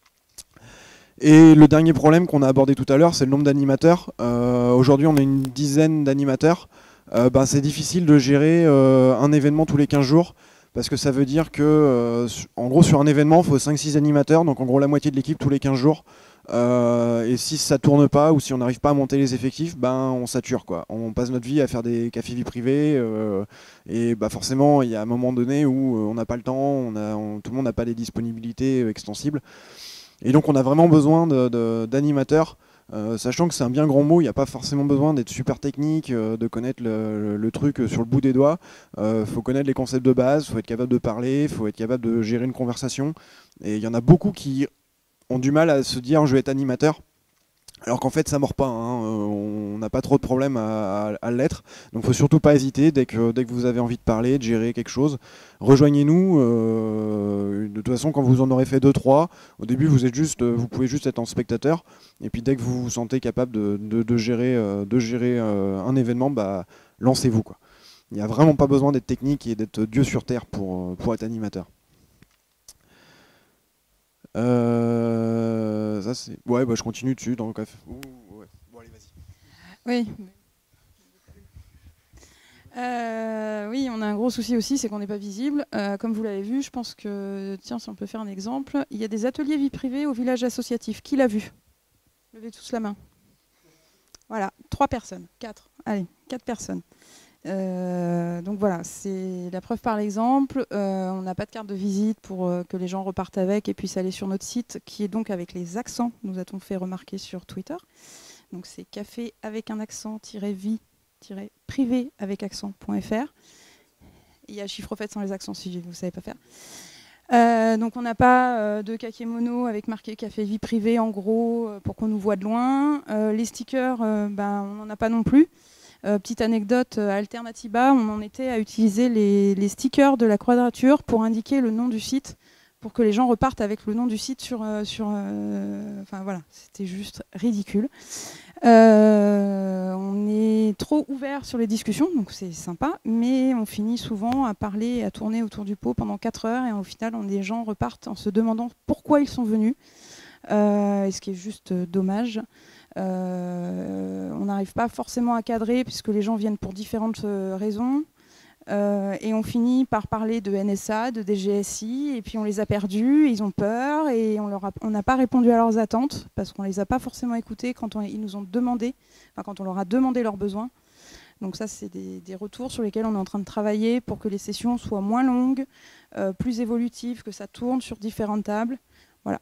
Et le dernier problème qu'on a abordé tout à l'heure, c'est le nombre d'animateurs. Euh, Aujourd'hui on a une dizaine d'animateurs. Euh, ben, c'est difficile de gérer euh, un événement tous les quinze jours. Parce que ça veut dire que, euh, en gros, sur un événement, il faut cinq six animateurs, donc en gros la moitié de l'équipe tous les quinze jours. Euh, et si ça tourne pas, ou si on n'arrive pas à monter les effectifs, ben on sature, quoi. On passe notre vie à faire des cafés vie privés, euh, et bah forcément, il y a un moment donné où on n'a pas le temps, on a, on, tout le monde n'a pas des disponibilités extensibles. Et donc on a vraiment besoin d'animateurs. Euh, sachant que c'est un bien grand mot, il n'y a pas forcément besoin d'être super technique, euh, de connaître le, le, le truc sur le bout des doigts. Il euh, faut connaître les concepts de base, il faut être capable de parler, il faut être capable de gérer une conversation. Et il y en a beaucoup qui ont du mal à se dire je vais être animateur, alors qu'en fait ça mord pas, hein. On n'a pas trop de problème à, à, à l'être. Donc il ne faut surtout pas hésiter, dès que, dès que vous avez envie de parler, de gérer quelque chose, rejoignez-nous. Euh, de toute façon, quand vous en aurez fait deux trois, au début vous, êtes juste, vous pouvez juste être en spectateur, et puis dès que vous vous sentez capable de, de, de gérer, de gérer un événement, bah, lancez-vous, quoi. Il n'y a vraiment pas besoin d'être technique et d'être Dieu sur terre pour, pour être animateur. Euh, ça c'est. Ouais, bah, je continue dessus dans le café. Ouh, ouais. Bon, allez, vas-y. Oui. Euh, oui, on a un gros souci aussi, c'est qu'on n'est pas visible. Euh, comme vous l'avez vu, je pense que, tiens, si on peut faire un exemple, il y a des ateliers vie privée au village associatif. Qui l'a vu? Levez tous la main. Voilà, trois personnes, quatre. Allez, quatre personnes. Euh, donc voilà, c'est la preuve par l'exemple. Euh, on n'a pas de carte de visite pour euh, que les gens repartent avec et puissent aller sur notre site, qui est donc avec les accents, nous a-t-on fait remarquer sur Twitter. Donc c'est café avec un accent-vie privé avec accent.fr. Il y a chiffre fait sans les accents si vous ne savez pas faire. Euh, donc on n'a pas euh, de kakémono avec marqué café vie privée en gros euh, pour qu'on nous voit de loin. Euh, les stickers, euh, ben, on n'en a pas non plus. Euh, petite anecdote, euh, à Alternatiba, on en était à utiliser les, les stickers de la quadrature pour indiquer le nom du site, pour que les gens repartent avec le nom du site sur... Euh, sur euh, enfin voilà, c'était juste ridicule. Euh, on est trop ouvert sur les discussions, donc c'est sympa, mais on finit souvent à parler et à tourner autour du pot pendant quatre heures, et au final, on, les gens repartent en se demandant pourquoi ils sont venus, euh, et ce qui est juste dommage. Euh, on n'arrive pas forcément à cadrer, puisque les gens viennent pour différentes raisons. Euh, et on finit par parler de N S A, de D G S I, et puis on les a perdus, ils ont peur, et on leur a, on n'a pas répondu à leurs attentes, parce qu'on ne les a pas forcément écoutés quand on, ils nous ont demandé, enfin, quand on leur a demandé leurs besoins. Donc ça, c'est des, des retours sur lesquels on est en train de travailler pour que les sessions soient moins longues, euh, plus évolutives, que ça tourne sur différentes tables. Voilà.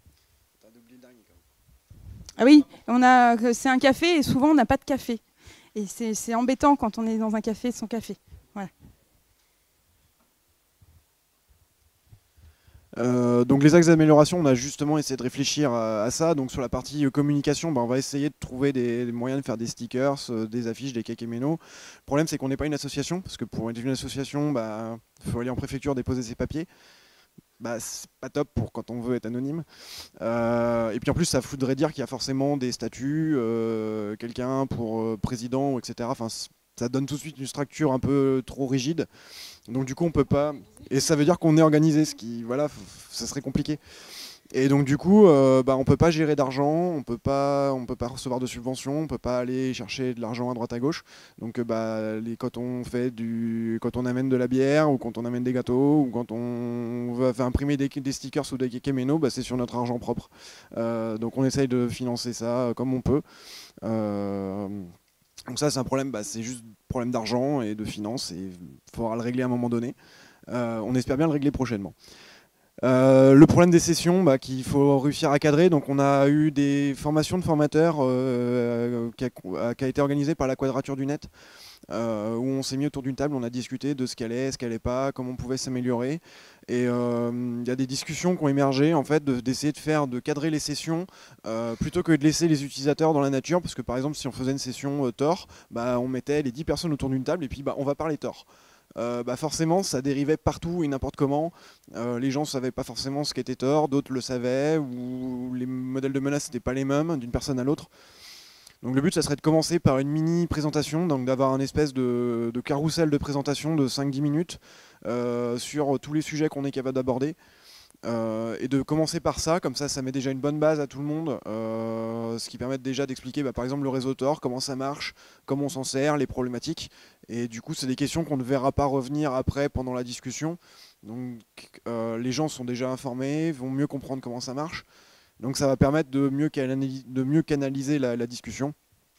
Ah oui, on a, c'est un café, et souvent on n'a pas de café. Et c'est, c'est embêtant quand on est dans un café sans café. Voilà. Euh, donc les axes d'amélioration, on a justement essayé de réfléchir à, à ça. Donc sur la partie euh, communication, bah, on va essayer de trouver des, des moyens de faire des stickers, euh, des affiches, des kakéménos. Le problème, c'est qu'on n'est pas une association, parce que pour être une association, il bah, faut aller en préfecture déposer ses papiers. Bah, c'est pas top pour quand on veut être anonyme. Euh, et puis en plus, ça voudrait dire qu'il y a forcément des statuts, euh, quelqu'un pour euh, président, et cetera. Enfin, ça donne tout de suite une structure un peu trop rigide. Donc du coup, on peut pas. Et ça veut dire qu'on est organisé, ce qui, voilà, ça serait compliqué. Et donc du coup, euh, bah, on peut pas gérer d'argent, on peut pas, on peut pas recevoir de subventions, on peut pas aller chercher de l'argent à droite à gauche. Donc euh, bah, les, quand on fait du, quand on amène de la bière ou quand on amène des gâteaux ou quand on veut faire imprimer des, des stickers ou des kékéménos, bah, c'est sur notre argent propre. Euh, donc on essaye de financer ça comme on peut. Euh, donc ça, c'est un problème, bah, c'est juste problème d'argent et de finances et il faudra le régler à un moment donné. Euh, on espère bien le régler prochainement. Euh, le problème des sessions, bah, qu'il faut réussir à cadrer. Donc on a eu des formations de formateurs euh, qui, a, qui a été organisée par la Quadrature du Net, euh, où on s'est mis autour d'une table, on a discuté de ce qu'elle est, ce qu'elle n'est pas, comment on pouvait s'améliorer. Et il euh, y a des discussions qui ont émergé en fait, de, d'essayer de faire, de cadrer les sessions euh, plutôt que de laisser les utilisateurs dans la nature. Parce que par exemple, si on faisait une session euh, Tor, bah, on mettait les dix personnes autour d'une table et puis bah, on va parler Tor. Euh, bah forcément ça dérivait partout et n'importe comment. Euh, les gens ne savaient pas forcément ce qu'était Tor, d'autres le savaient, ou les modèles de menace n'étaient pas les mêmes d'une personne à l'autre. Donc le but, ça serait de commencer par une mini présentation, donc d'avoir un espèce de, de carrousel de présentation de cinq dix minutes euh, sur tous les sujets qu'on est capable d'aborder. Euh, et de commencer par ça, comme ça ça met déjà une bonne base à tout le monde, euh, ce qui permet déjà d'expliquer bah, par exemple le réseau Tor, comment ça marche, comment on s'en sert, les problématiques, et du coup c'est des questions qu'on ne verra pas revenir après pendant la discussion, donc euh, les gens sont déjà informés, vont mieux comprendre comment ça marche, donc ça va permettre de mieux, canali- de mieux canaliser la, la discussion.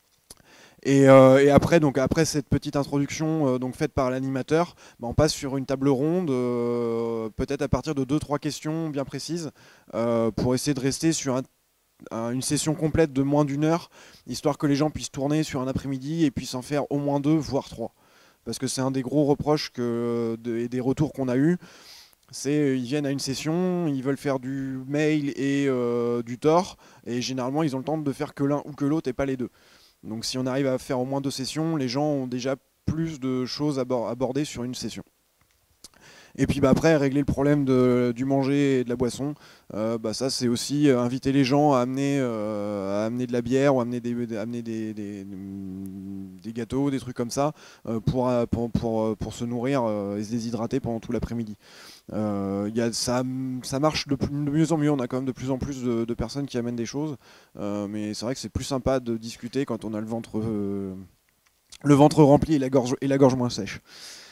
Et, euh, et après, donc après cette petite introduction euh, donc faite par l'animateur, bah, on passe sur une table ronde, euh, peut-être à partir de deux trois questions bien précises, euh, pour essayer de rester sur un, un, une session complète de moins d'une heure, histoire que les gens puissent tourner sur un après-midi et puissent en faire au moins deux, voire trois. Parce que c'est un des gros reproches que, de, et des retours qu'on a eus. C'est ils viennent à une session, ils veulent faire du mail et euh, du Tor, et généralement ils ont le temps de faire que l'un ou que l'autre et pas les deux. Donc si on arrive à faire au moins deux sessions, les gens ont déjà plus de choses à aborder sur une session. Et puis bah, après, régler le problème de, du manger et de la boisson, euh, bah, ça c'est aussi inviter les gens à amener, euh, à amener de la bière ou amener des, amener des, des, des gâteaux, des trucs comme ça, euh, pour, pour, pour, pour se nourrir euh, et se déshydrater pendant tout l'après-midi. Euh, y a, ça, ça marche de, plus, de mieux en mieux, on a quand même de plus en plus de, de personnes qui amènent des choses, euh, mais c'est vrai que c'est plus sympa de discuter quand on a le ventre, euh, le ventre rempli et la gorge, et la gorge moins sèche.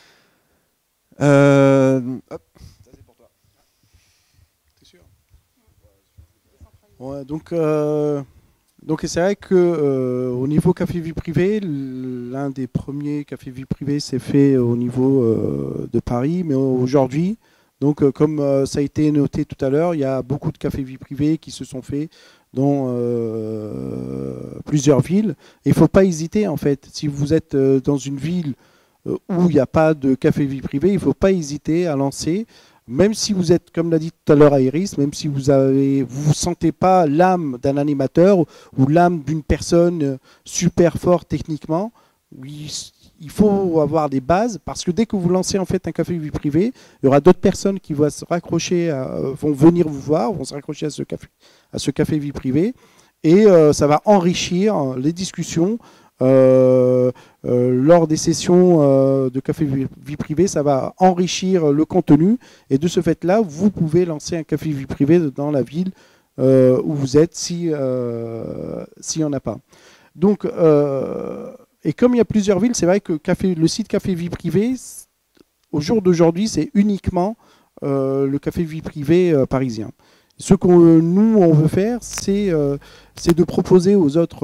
Euh, hop, ça c'est pour toi. T'es sûr? Ouais, donc euh, Donc c'est vrai que euh, au niveau café vie privée, l'un des premiers cafés vie privée s'est fait au niveau euh, de Paris, mais aujourd'hui, donc euh, comme euh, ça a été noté tout à l'heure, il y a beaucoup de cafés vie privée qui se sont faits dans euh, plusieurs villes. Et il ne faut pas hésiter en fait. Si vous êtes euh, dans une ville euh, où il n'y a pas de café vie privée, il ne faut pas hésiter à lancer. Même si vous êtes, comme l'a dit tout à l'heure Iris, même si vous avez, vous sentez pas l'âme d'un animateur ou, ou l'âme d'une personne super forte techniquement, oui, il faut avoir des bases parce que dès que vous lancez en fait un café vie privée, il y aura d'autres personnes qui vont se raccrocher, à, vont venir vous voir, vont se raccrocher à ce café, à ce café vie privée et euh, ça va enrichir les discussions. Euh, euh, lors des sessions euh, de café vie, vie privée, ça va enrichir le contenu et de ce fait-là, vous pouvez lancer un café vie privée dans la ville euh, où vous êtes si euh, s'il n'y en a pas. Donc, euh, et comme il y a plusieurs villes, c'est vrai que café, le site café vie privée, au jour d'aujourd'hui, c'est uniquement euh, le café vie privée euh, parisien. Ce que nous, on veut faire, c'est euh, de proposer aux autres,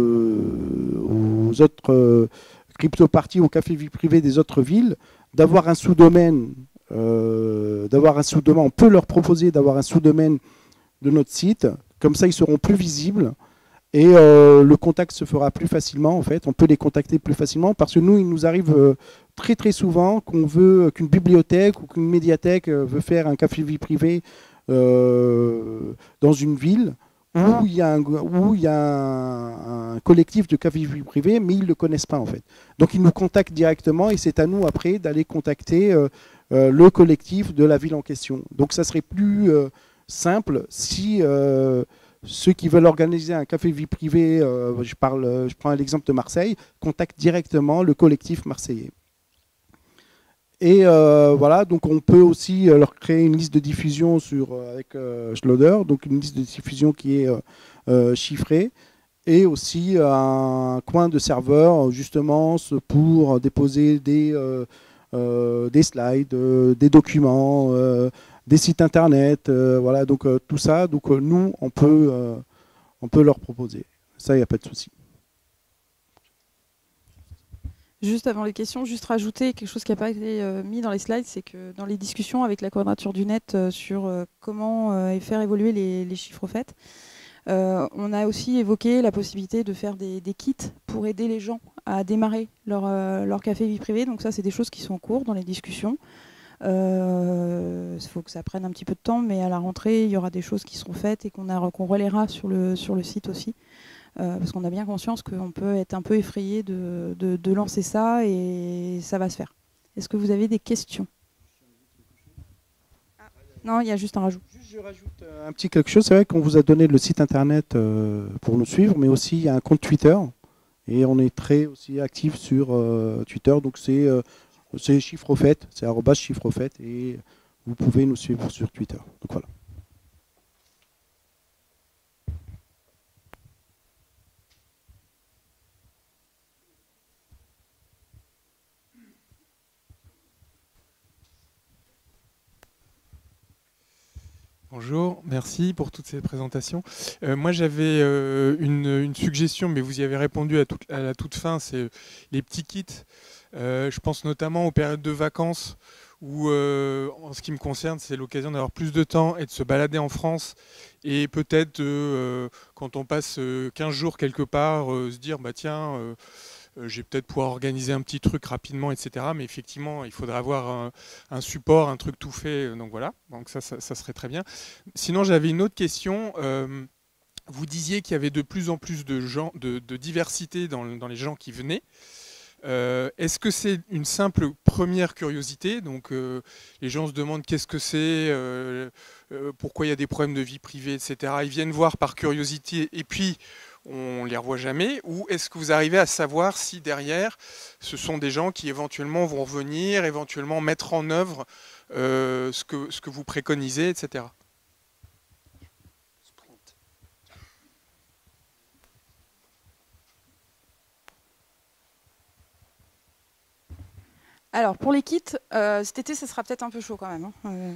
euh, aux autres euh, crypto-parties, aux cafés vie privée des autres villes, d'avoir un sous-domaine. Euh, d'avoir un sous-domaine. On peut leur proposer d'avoir un sous-domaine de notre site. Comme ça, ils seront plus visibles. Et euh, le contact se fera plus facilement, en fait. On peut les contacter plus facilement parce que nous, il nous arrive euh, très, très souvent qu'on veut qu'une bibliothèque ou qu'une médiathèque euh, veut faire un café vie privée Euh, dans une ville où il y a un, où il y a un, un collectif de café vie privée, mais ils ne le connaissent pas en fait. Donc ils nous contactent directement et c'est à nous après d'aller contacter euh, euh, le collectif de la ville en question. Donc ça serait plus euh, simple si euh, ceux qui veulent organiser un café vie privée, euh, je, parle, je prends l'exemple de Marseille, contactent directement le collectif marseillais. Et euh, voilà, donc on peut aussi leur créer une liste de diffusion sur, avec euh, Schloder, donc une liste de diffusion qui est euh, euh, chiffrée, et aussi un coin de serveur justement pour déposer des, euh, euh, des slides, euh, des documents, euh, des sites internet, euh, voilà, donc euh, tout ça, donc euh, nous on peut, euh, on peut leur proposer. Ça, il n'y a pas de souci. Juste avant les questions, juste rajouter quelque chose qui n'a pas été euh, mis dans les slides, c'est que dans les discussions avec la Quadrature du Net euh, sur euh, comment euh, faire évoluer les, les chiffres au fait, euh, on a aussi évoqué la possibilité de faire des, des kits pour aider les gens à démarrer leur, euh, leur café vie privée. Donc ça, c'est des choses qui sont en cours dans les discussions. Il euh, faut que ça prenne un petit peu de temps, mais à la rentrée, il y aura des choses qui seront faites et qu'on qu'on relaiera sur le, sur le site aussi. Euh, parce qu'on a bien conscience qu'on peut être un peu effrayé de, de, de lancer ça et ça va se faire. Est-ce que vous avez des questions? Ah, non, il y a juste un rajout. Juste, je rajoute un petit quelque chose. C'est vrai qu'on vous a donné le site internet euh, pour nous suivre, mais aussi il y a un compte Twitter et on est très aussi actif sur euh, Twitter. Donc c'est euh, chiffre au fait, c'est arobase chiffre au fait et vous pouvez nous suivre sur Twitter. Donc voilà. Bonjour, merci pour toutes ces présentations. Euh, moi j'avais euh, une, une suggestion, mais vous y avez répondu à, tout, à la toute fin, c'est les petits kits. Euh, je pense notamment aux périodes de vacances où, euh, en ce qui me concerne, c'est l'occasion d'avoir plus de temps et de se balader en France. Et peut-être, euh, quand on passe quinze jours quelque part, euh, se dire, bah tiens, euh, Euh, je vais peut-être pouvoir organiser un petit truc rapidement, et cetera. Mais effectivement, il faudrait avoir un, un support, un truc tout fait. Donc voilà, donc ça, ça, ça serait très bien. Sinon, j'avais une autre question. Euh, vous disiez qu'il y avait de plus en plus de, gens, de, de diversité dans, dans les gens qui venaient. Euh, Est-ce que c'est une simple première curiosité? Donc euh, les gens se demandent qu'est-ce que c'est, euh, euh, pourquoi il y a des problèmes de vie privée, et cetera. Ils viennent voir par curiosité et puis on ne les revoit jamais? Ou est-ce que vous arrivez à savoir si derrière, ce sont des gens qui éventuellement vont venir, éventuellement mettre en œuvre euh, ce, que, ce que vous préconisez, et cetera. Alors, pour les kits, euh, cet été, ça sera peut-être un peu chaud quand même. Hein. Euh,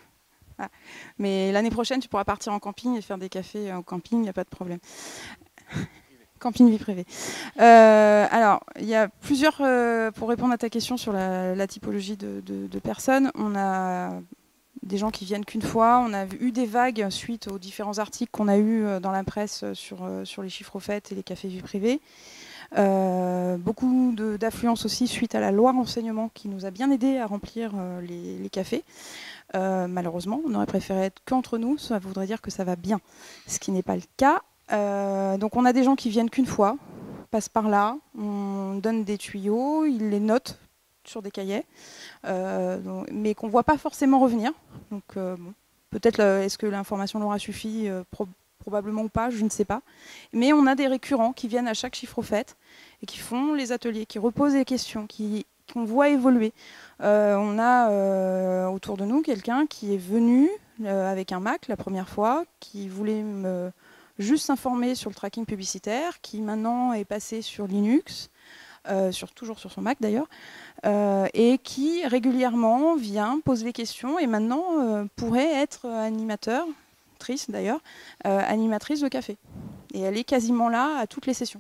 ah. Mais l'année prochaine, tu pourras partir en camping et faire des cafés en camping, il n'y a pas de problème. Camping vie privée. Euh, alors, il y a plusieurs, euh, pour répondre à ta question sur la, la typologie de, de, de personnes, on a des gens qui viennent qu'une fois, on a eu des vagues suite aux différents articles qu'on a eus dans la presse sur, sur les chiffres au fait et les cafés vie privée. Euh, beaucoup d'affluence aussi suite à la loi renseignement qui nous a bien aidé à remplir euh, les, les cafés. Euh, malheureusement, on aurait préféré être qu'entre nous, ça voudrait dire que ça va bien, ce qui n'est pas le cas. Euh, donc on a des gens qui viennent qu'une fois, passent par là, on donne des tuyaux, ils les notent sur des cahiers, euh, donc, mais qu'on ne voit pas forcément revenir. Donc euh, bon, peut-être est-ce que l'information leur a suffi, euh, pro probablement ou pas, je ne sais pas. Mais on a des récurrents qui viennent à chaque chiffre au fait et qui font les ateliers, qui reposent des questions, qui qu'on voit évoluer. Euh, on a euh, autour de nous quelqu'un qui est venu euh, avec un Mac la première fois, qui voulait me juste s'informer sur le tracking publicitaire, qui maintenant est passé sur Linux, euh, sur, toujours sur son Mac d'ailleurs, euh, et qui régulièrement vient, pose les questions, et maintenant euh, pourrait être animateur, triste d'ailleurs, euh, animatrice de café. Et elle est quasiment là à toutes les sessions.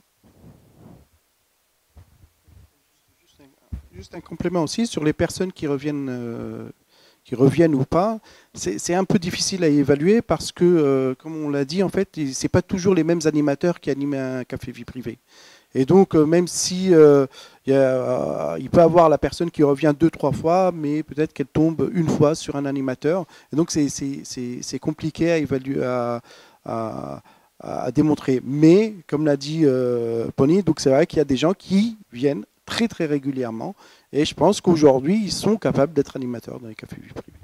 Juste un, juste un complément aussi sur les personnes qui reviennent, euh, qui reviennent ou pas. C'est un peu difficile à évaluer parce que, euh, comme on l'a dit, en fait, c'est pas toujours les mêmes animateurs qui animent un café vie privée. Et donc, euh, même si euh, y a, euh, il peut y avoir la personne qui revient deux, trois fois, mais peut-être qu'elle tombe une fois sur un animateur. Et donc, c'est compliqué à évaluer, à, à, à démontrer. Mais, comme l'a dit euh, Pony, donc c'est vrai qu'il y a des gens qui viennent très très régulièrement. Et je pense qu'aujourd'hui, ils sont capables d'être animateurs dans les cafés vie privée.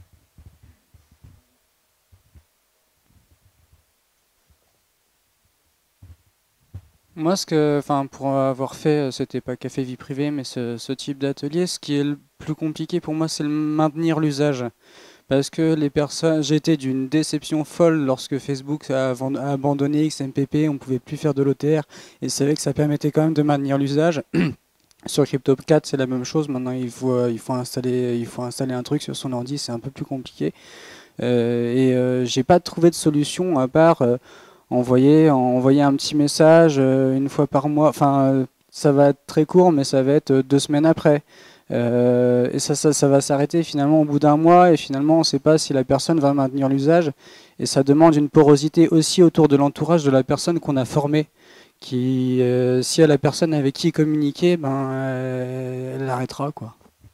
Moi, ce que, enfin, pour avoir fait, c'était pas café vie privée, mais ce, ce type d'atelier, ce qui est le plus compliqué pour moi, c'est le maintenir l'usage. Parce que les personnes, j'étais d'une déception folle lorsque Facebook a abandonné X M P P, on ne pouvait plus faire de l'O T R, et c'est vrai que ça permettait quand même de maintenir l'usage. Sur CryptoCat, c'est la même chose. Maintenant, il faut, il faut installer, il faut installer un truc sur son ordi, c'est un peu plus compliqué. Euh, et euh, j'ai pas trouvé de solution à part euh, envoyer, envoyer un petit message euh, une fois par mois. Enfin, euh, ça va être très court, mais ça va être euh, deux semaines après. Euh, et ça, ça, ça va s'arrêter finalement au bout d'un mois. Et finalement, on ne sait pas si la personne va maintenir l'usage. Et ça demande une porosité aussi autour de l'entourage de la personne qu'on a formée. Qui, euh, si elle a la personne avec qui communiquer, ben, euh, elle l'arrêtera, quoi.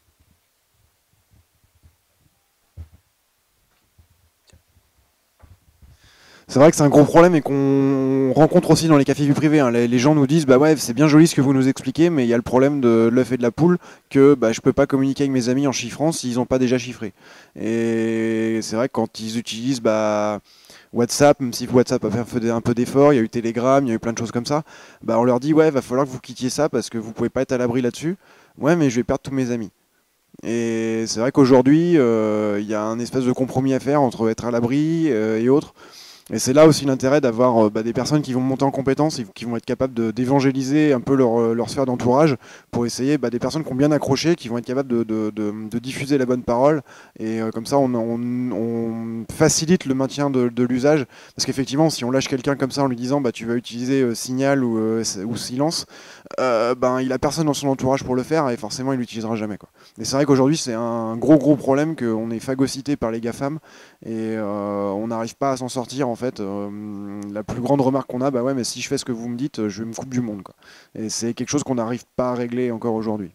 C'est vrai que c'est un gros problème et qu'on rencontre aussi dans les cafés vie privée. Hein. Les, les gens nous disent bah ouais, c'est bien joli ce que vous nous expliquez, mais il y a le problème de l'œuf et de la poule que bah, je peux pas communiquer avec mes amis en chiffrant s'ils n'ont pas déjà chiffré. Et c'est vrai que quand ils utilisent bah, WhatsApp, même si WhatsApp a fait un peu d'efforts, il y a eu Telegram, il y a eu plein de choses comme ça, bah, on leur dit ouais, va falloir que vous quittiez ça parce que vous pouvez pas être à l'abri là-dessus. Ouais, mais je vais perdre tous mes amis. Et c'est vrai qu'aujourd'hui, il euh, y a un espèce de compromis à faire entre être à l'abri euh, et autres. Et c'est là aussi l'intérêt d'avoir euh, bah, des personnes qui vont monter en compétences et qui vont être capables d'évangéliser un peu leur, leur sphère d'entourage pour essayer bah, des personnes qui ont bien accroché, qui vont être capables de, de, de, de diffuser la bonne parole. Et euh, comme ça, on, on, on facilite le maintien de, de l'usage. Parce qu'effectivement, si on lâche quelqu'un comme ça en lui disant bah, tu vas utiliser euh, Signal ou, euh, ou Silence, euh, ben, il n'a personne dans son entourage pour le faire et forcément, il l'utilisera jamais, quoi. Et c'est vrai qu'aujourd'hui, c'est un gros gros problème qu'on est phagocyté par les GAFAM et euh, on n'arrive pas à s'en sortir. En fait, euh, la plus grande remarque qu'on a, bah ouais, mais si je fais ce que vous me dites, je me coupe du monde, quoi. Et c'est quelque chose qu'on n'arrive pas à régler encore aujourd'hui.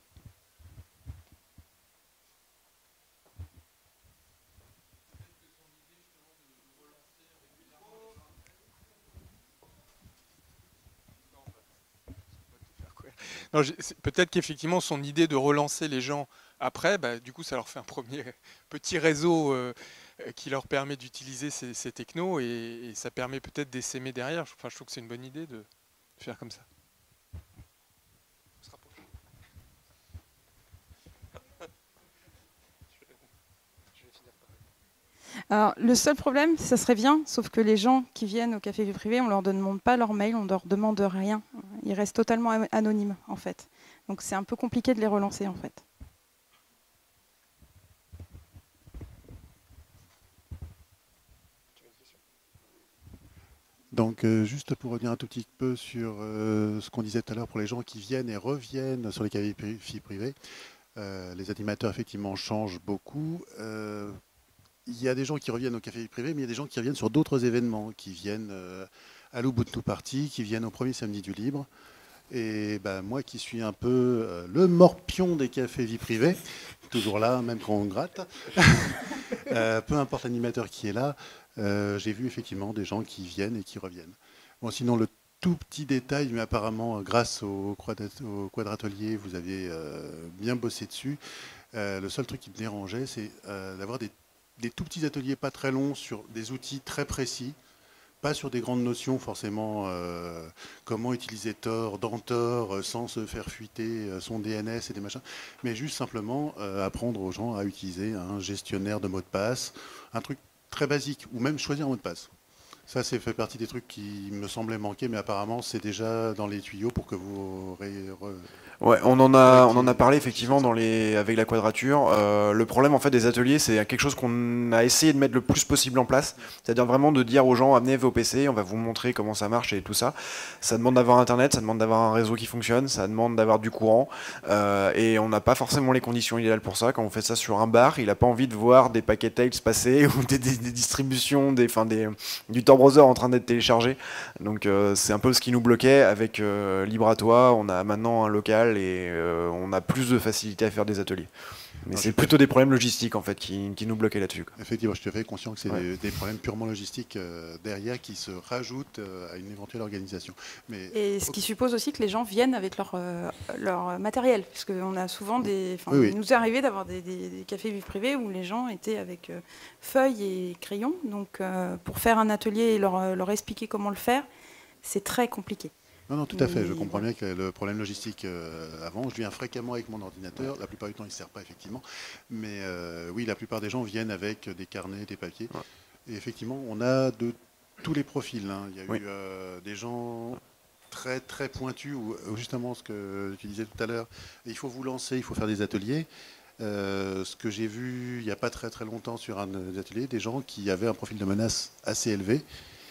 Peut-être qu'effectivement, son idée de relancer les gens après, bah, du coup, ça leur fait un premier petit réseau euh, qui leur permet d'utiliser ces, ces technos et, et ça permet peut-être d'essaimer derrière. Enfin, je trouve que c'est une bonne idée de faire comme ça. Alors, le seul problème, ça serait bien, sauf que les gens qui viennent au café vie privée, on ne leur demande pas leur mail, on ne leur demande rien. Ils restent totalement anonymes, en fait. Donc c'est un peu compliqué de les relancer, en fait. Donc, euh, juste pour revenir un tout petit peu sur euh, ce qu'on disait tout à l'heure pour les gens qui viennent et reviennent sur les cafés vie privée, euh, les animateurs effectivement changent beaucoup. Euh, il y a des gens qui reviennent au café vie privé, mais il y a des gens qui reviennent sur d'autres événements, qui viennent euh, à l'Ubuntu Party, qui viennent au premier samedi du libre. Et ben, moi qui suis un peu euh, le morpion des cafés vie privée, toujours là, même quand on gratte, euh, peu importe l'animateur qui est là, euh, j'ai vu effectivement des gens qui viennent et qui reviennent. Bon, sinon, le tout petit détail, mais apparemment, grâce au, au Quadratelier, vous avez euh, bien bossé dessus. Euh, le seul truc qui me dérangeait, c'est euh, d'avoir des, des tout petits ateliers pas très longs sur des outils très précis. Pas sur des grandes notions forcément, euh, comment utiliser Tor dans Tor euh, sans se faire fuiter euh, son D N S et des machins, mais juste simplement euh, apprendre aux gens à utiliser un gestionnaire de mots de passe, un truc très basique, ou même choisir un mot de passe. Ça, c'est fait partie des trucs qui me semblaient manquer, mais apparemment, c'est déjà dans les tuyaux pour que vous... Ré, re... Ouais, on en a, on en a parlé effectivement dans les, avec la quadrature. Euh, le problème en fait des ateliers, c'est quelque chose qu'on a essayé de mettre le plus possible en place. C'est-à-dire vraiment de dire aux gens, amenez vos P C, on va vous montrer comment ça marche et tout ça. Ça demande d'avoir Internet, ça demande d'avoir un réseau qui fonctionne, ça demande d'avoir du courant. Euh, et on n'a pas forcément les conditions idéales pour ça. Quand on fait ça sur un bar, il n'a pas envie de voir des paquets Tails passer ou des, des, des distributions, des, enfin des, du Tor browser en train d'être téléchargé. Donc euh, c'est un peu ce qui nous bloquait. Avec euh, Libre à toi, on a maintenant un local et euh, on a plus de facilité à faire des ateliers. Mais c'est plutôt des problèmes logistiques en fait qui, qui nous bloquaient là-dessus. Effectivement, je te fais conscient que c'est ouais. des, des problèmes purement logistiques euh, derrière qui se rajoutent euh, à une éventuelle organisation. Mais, et ce qui suppose aussi que les gens viennent avec leur, euh, leur matériel, parce qu'on a souvent des... Oui, oui. Il nous est arrivé d'avoir des, des, des cafés vie privée où les gens étaient avec euh, feuilles et crayons, donc euh, pour faire un atelier et leur, leur expliquer comment le faire, c'est très compliqué. Non, non, tout à fait. Je comprends bien que le problème logistique euh, avant, je viens fréquemment avec mon ordinateur. La plupart du temps, il ne sert pas, effectivement. Mais euh, oui, la plupart des gens viennent avec des carnets, des papiers. Ouais. Et effectivement, on a de tous les profils. Hein. Il y a oui. eu euh, des gens très, très pointus, ou justement ce que tu disais tout à l'heure, il faut vous lancer, il faut faire des ateliers. Euh, ce que j'ai vu il n'y a pas très, très longtemps sur un des ateliers, des gens qui avaient un profil de menace assez élevé.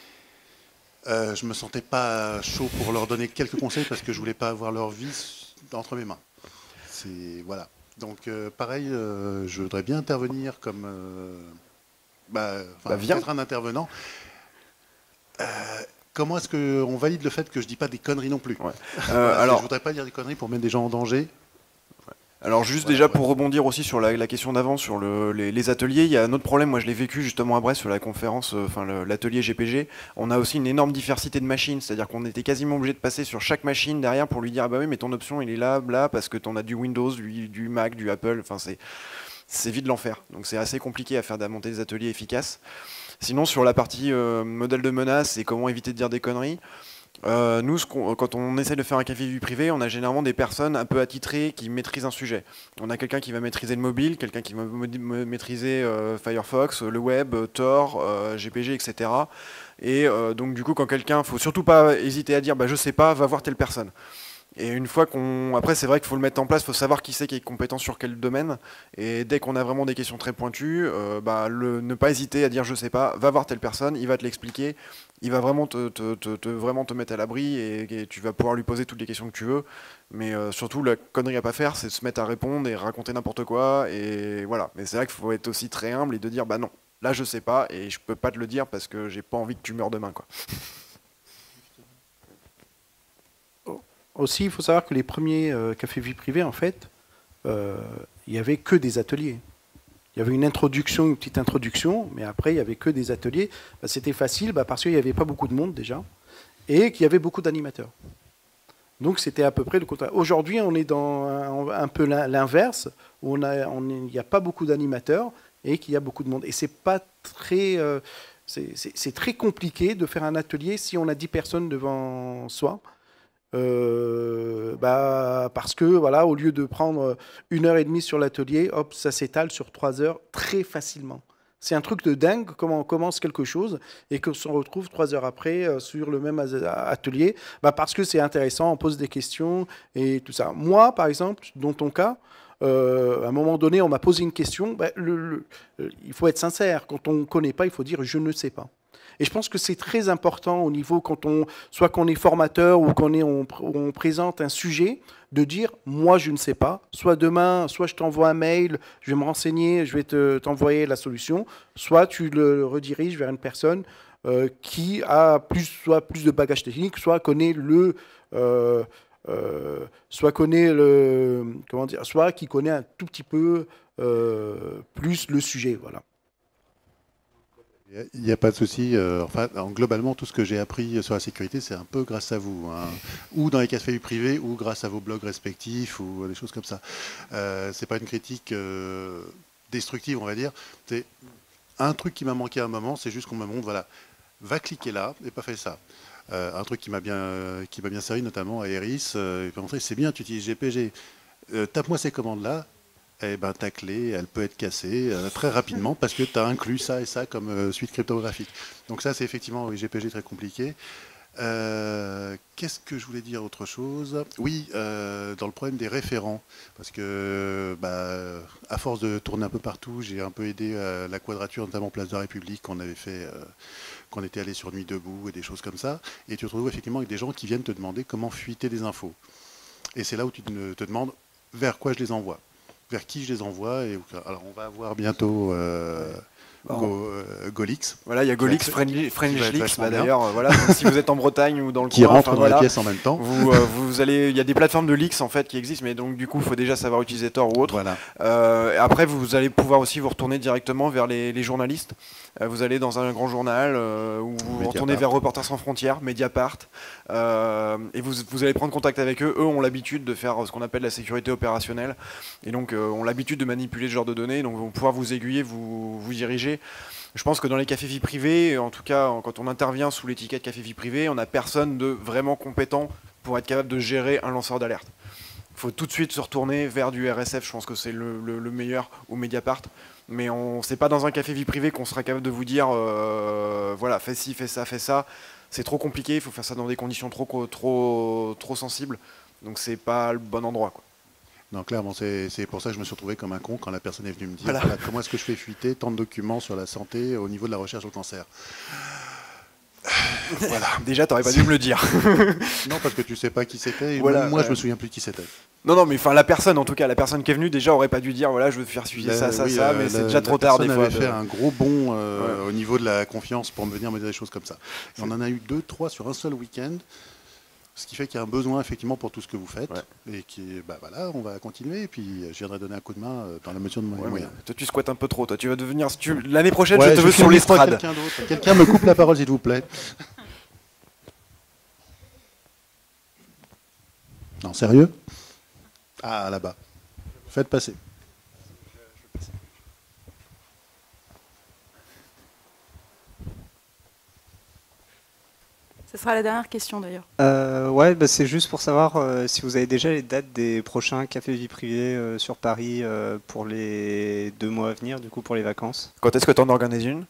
Euh, je me sentais pas chaud pour leur donner quelques conseils parce que je voulais pas avoir leur vie entre mes mains. C'est voilà. Donc euh, pareil, euh, je voudrais bien intervenir comme euh, bah, bah, être un intervenant. Euh, comment est-ce qu'on valide le fait que je dis pas des conneries non plus? ouais. euh, alors, je voudrais pas dire des conneries pour mettre des gens en danger. Alors juste voilà, déjà ouais. pour rebondir aussi sur la, la question d'avant sur le, les, les ateliers, il y a un autre problème, moi je l'ai vécu justement à Brest sur la conférence, euh, enfin l'atelier G P G, on a aussi une énorme diversité de machines, c'est-à-dire qu'on était quasiment obligé de passer sur chaque machine derrière pour lui dire ah bah oui mais ton option il est là, là parce que t'en as du Windows, du, du Mac, du Apple, enfin c'est c'est vite l'enfer, donc c'est assez compliqué à faire à monter des ateliers efficaces. Sinon sur la partie euh, modèle de menace et comment éviter de dire des conneries, Euh, nous, ce qu'on, quand on essaie de faire un café vie privée, on a généralement des personnes un peu attitrées qui maîtrisent un sujet. On a quelqu'un qui va maîtriser le mobile, quelqu'un qui va maîtriser euh, Firefox, le web, Tor, euh, G P G, et cetera. Et euh, donc du coup, quand quelqu'un, faut surtout pas hésiter à dire, bah je sais pas, va voir telle personne. Et une fois qu'on... Après, c'est vrai qu'il faut le mettre en place, il faut savoir qui c'est qui est compétent sur quel domaine. Et dès qu'on a vraiment des questions très pointues, euh, bah, le... ne pas hésiter à dire je sais pas, va voir telle personne, il va te l'expliquer, il va vraiment te, te, te, te, vraiment te mettre à l'abri et, et tu vas pouvoir lui poser toutes les questions que tu veux. Mais euh, surtout, la connerie à pas faire, c'est de se mettre à répondre et raconter n'importe quoi. Et voilà. Mais c'est vrai qu'il faut être aussi très humble et de dire bah non, là je sais pas et je peux pas te le dire parce que j'ai pas envie que tu meurs demain, quoi. Aussi, il faut savoir que les premiers euh, cafés vie privée, en fait, euh, il n'y avait que des ateliers. Il y avait une introduction, une petite introduction, mais après, il n'y avait que des ateliers. Bah, c'était facile bah, parce qu'il n'y avait pas beaucoup de monde déjà et qu'il y avait beaucoup d'animateurs. Donc, c'était à peu près le contraire. Aujourd'hui, on est dans un, un peu l'inverse, où on a, on est, il n'y a pas beaucoup d'animateurs et qu'il y a beaucoup de monde. Et c'est pas très... Euh, c'est, c'est, c'est très compliqué de faire un atelier si on a dix personnes devant soi. Euh, bah, parce que voilà, au lieu de prendre une heure et demie sur l'atelier, hop, ça s'étale sur trois heures très facilement. C'est un truc de dingue comment on commence quelque chose et qu'on se retrouve trois heures après euh, sur le même atelier, bah, parce que c'est intéressant, on pose des questions et tout ça. Moi, par exemple, dans ton cas, euh, à un moment donné, on m'a posé une question. Bah, le, le, il faut être sincère. Quand on ne connaît pas, il faut dire je ne sais pas. Et je pense que c'est très important au niveau, quand on, soit qu'on est formateur ou qu'on est, on, on présente un sujet, de dire « moi je ne sais pas », soit demain, soit je t'envoie un mail, je vais me renseigner, je vais te, t'envoyer la solution, soit tu le rediriges vers une personne euh, qui a plus, soit plus de bagages techniques, soit connaît le... Euh, euh, soit connaît le... Comment dire, soit qui connaît un tout petit peu euh, plus le sujet, voilà. Il n'y a pas de souci. Euh, enfin, globalement, tout ce que j'ai appris sur la sécurité, c'est un peu grâce à vous. Hein. Ou dans les cafés privés, ou grâce à vos blogs respectifs, ou des choses comme ça. Euh, c'est pas une critique euh, destructive, on va dire. C'est un truc qui m'a manqué à un moment, c'est juste qu'on me montre, voilà, va cliquer là, et pas fait ça. Euh, un truc qui m'a bien, qui m'a bien servi, notamment à Eris, euh, il peut montrer, c'est bien, tu utilises G P G. Euh, tape-moi ces commandes-là. Eh ben, ta clé, elle peut être cassée euh, très rapidement parce que tu as inclus ça et ça comme euh, suite cryptographique. Donc ça, c'est effectivement, oui, G P G très compliqué. Euh, Qu'est-ce que je voulais dire autre chose? Oui, euh, dans le problème des référents, parce que bah, à force de tourner un peu partout, j'ai un peu aidé euh, la Quadrature, notamment Place de la République, qu'on avait fait, euh, qu'on était allé sur Nuit debout et des choses comme ça. Et tu te retrouves effectivement avec des gens qui viennent te demander comment fuiter des infos. Et c'est là où tu te, te demandes vers quoi je les envoie. Vers qui je les envoie. Et, alors, on va avoir bientôt euh, Go, euh, Golix. Voilà, il y a Golix, Friendly, Friendlix, bah, d'ailleurs, euh, voilà, si vous êtes en Bretagne ou dans le qui coin, rentre enfin, dans voilà, la pièce en même temps. Vous, euh, vous allez, il y a des plateformes de leaks en fait qui existent, mais donc du coup, il faut déjà savoir utiliser Tor ou autre. Voilà. Euh, et après, vous allez pouvoir aussi vous retourner directement vers les, les journalistes. Euh, vous allez dans un grand journal euh, ou vous vous retournez vers Reporters sans frontières, Mediapart, euh, et vous, vous allez prendre contact avec eux. Eux ont l'habitude de faire ce qu'on appelle la sécurité opérationnelle, et donc euh, ont l'habitude de manipuler ce genre de données, donc vont pouvoir vous aiguiller, vous, vous diriger. Je pense que dans les cafés vie privée, en tout cas quand on intervient sous l'étiquette café vie privée, on n'a personne de vraiment compétent pour être capable de gérer un lanceur d'alerte. Il faut tout de suite se retourner vers du R S F, je pense que c'est le, le, le meilleur, ou Mediapart. Mais on c'est pas dans un café vie privée qu'on sera capable de vous dire euh, voilà, fais ci, fais ça, fais ça. C'est trop compliqué, il faut faire ça dans des conditions trop, trop, trop sensibles. Donc c'est pas le bon endroit, quoi. Non, clairement, c'est pour ça que je me suis retrouvé comme un con quand la personne est venue me dire voilà. Voilà, comment est-ce que je fais fuiter tant de documents sur la santé au niveau de la recherche au cancer. Voilà. Déjà, t'aurais pas dû me le dire. Non, parce que tu sais pas qui c'était. Voilà, moi, ouais. je me souviens plus qui c'était. Non, non, mais enfin, la personne, en tout cas, la personne qui est venue, déjà, aurait pas dû dire voilà, je veux faire fuiter ça, ça, oui, ça, euh, mais la, c'est déjà trop tard des fois. La personne avait fait un gros bond euh, ouais. au niveau de la confiance pour me venir me dire des choses comme ça. Et on en a eu deux, trois sur un seul week-end. Ce qui fait qu'il y a un besoin effectivement pour tout ce que vous faites. Ouais. Et qui, bah voilà, on va continuer. Et puis je viendrai donner un coup de main dans la mesure de mon ouais, moyen. Toi, tu squattes un peu trop. Toi, tu vas devenir. Tu... L'année prochaine, ouais, je te je veux sur l'estrade. Quelqu'un d'autre. Quelqu'un me coupe la parole, s'il vous plaît. Non, sérieux? Ah, là-bas. Faites passer. Ce sera la dernière question d'ailleurs. Euh, ouais, bah, c'est juste pour savoir euh, si vous avez déjà les dates des prochains cafés vie privée euh, sur Paris euh, pour les deux mois à venir, du coup pour les vacances. Quand est-ce que tu en organises une?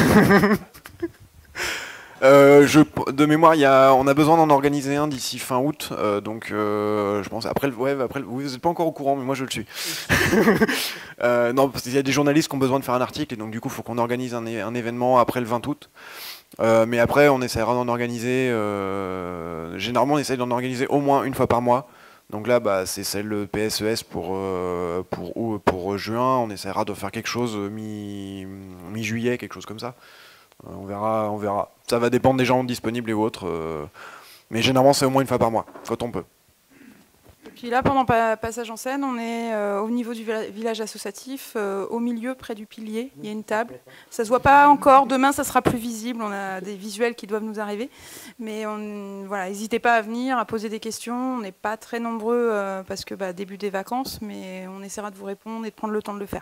euh, je, De mémoire, y a, on a besoin d'en organiser un d'ici fin août, euh, donc euh, je pense après, ouais, après, vous n'êtes pas encore au courant, mais moi je le suis. euh, non, parce qu'il y a des journalistes qui ont besoin de faire un article, et donc du coup, il faut qu'on organise un, un événement après le vingt août. Euh, mais après, on essaiera d'en organiser. Euh, généralement, on essaye d'en organiser au moins une fois par mois. Donc là, bah, c'est celle P S E S pour, euh, pour, pour juin. On essaiera de faire quelque chose mi, mi-juillet, quelque chose comme ça. Euh, on verra, on verra. Ça va dépendre des gens disponibles et autres. Euh, mais généralement, c'est au moins une fois par mois, quand on peut. Et puis là, pendant pa passage en scène, on est euh, au niveau du village associatif, euh, au milieu, près du pilier. Il y a une table. Ça se voit pas encore. Demain, ça sera plus visible. On a des visuels qui doivent nous arriver. Mais on, voilà, n'hésitez pas à venir, à poser des questions. On n'est pas très nombreux euh, parce que bah, début des vacances, mais on essaiera de vous répondre et de prendre le temps de le faire.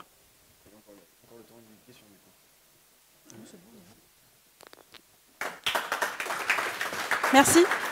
Merci.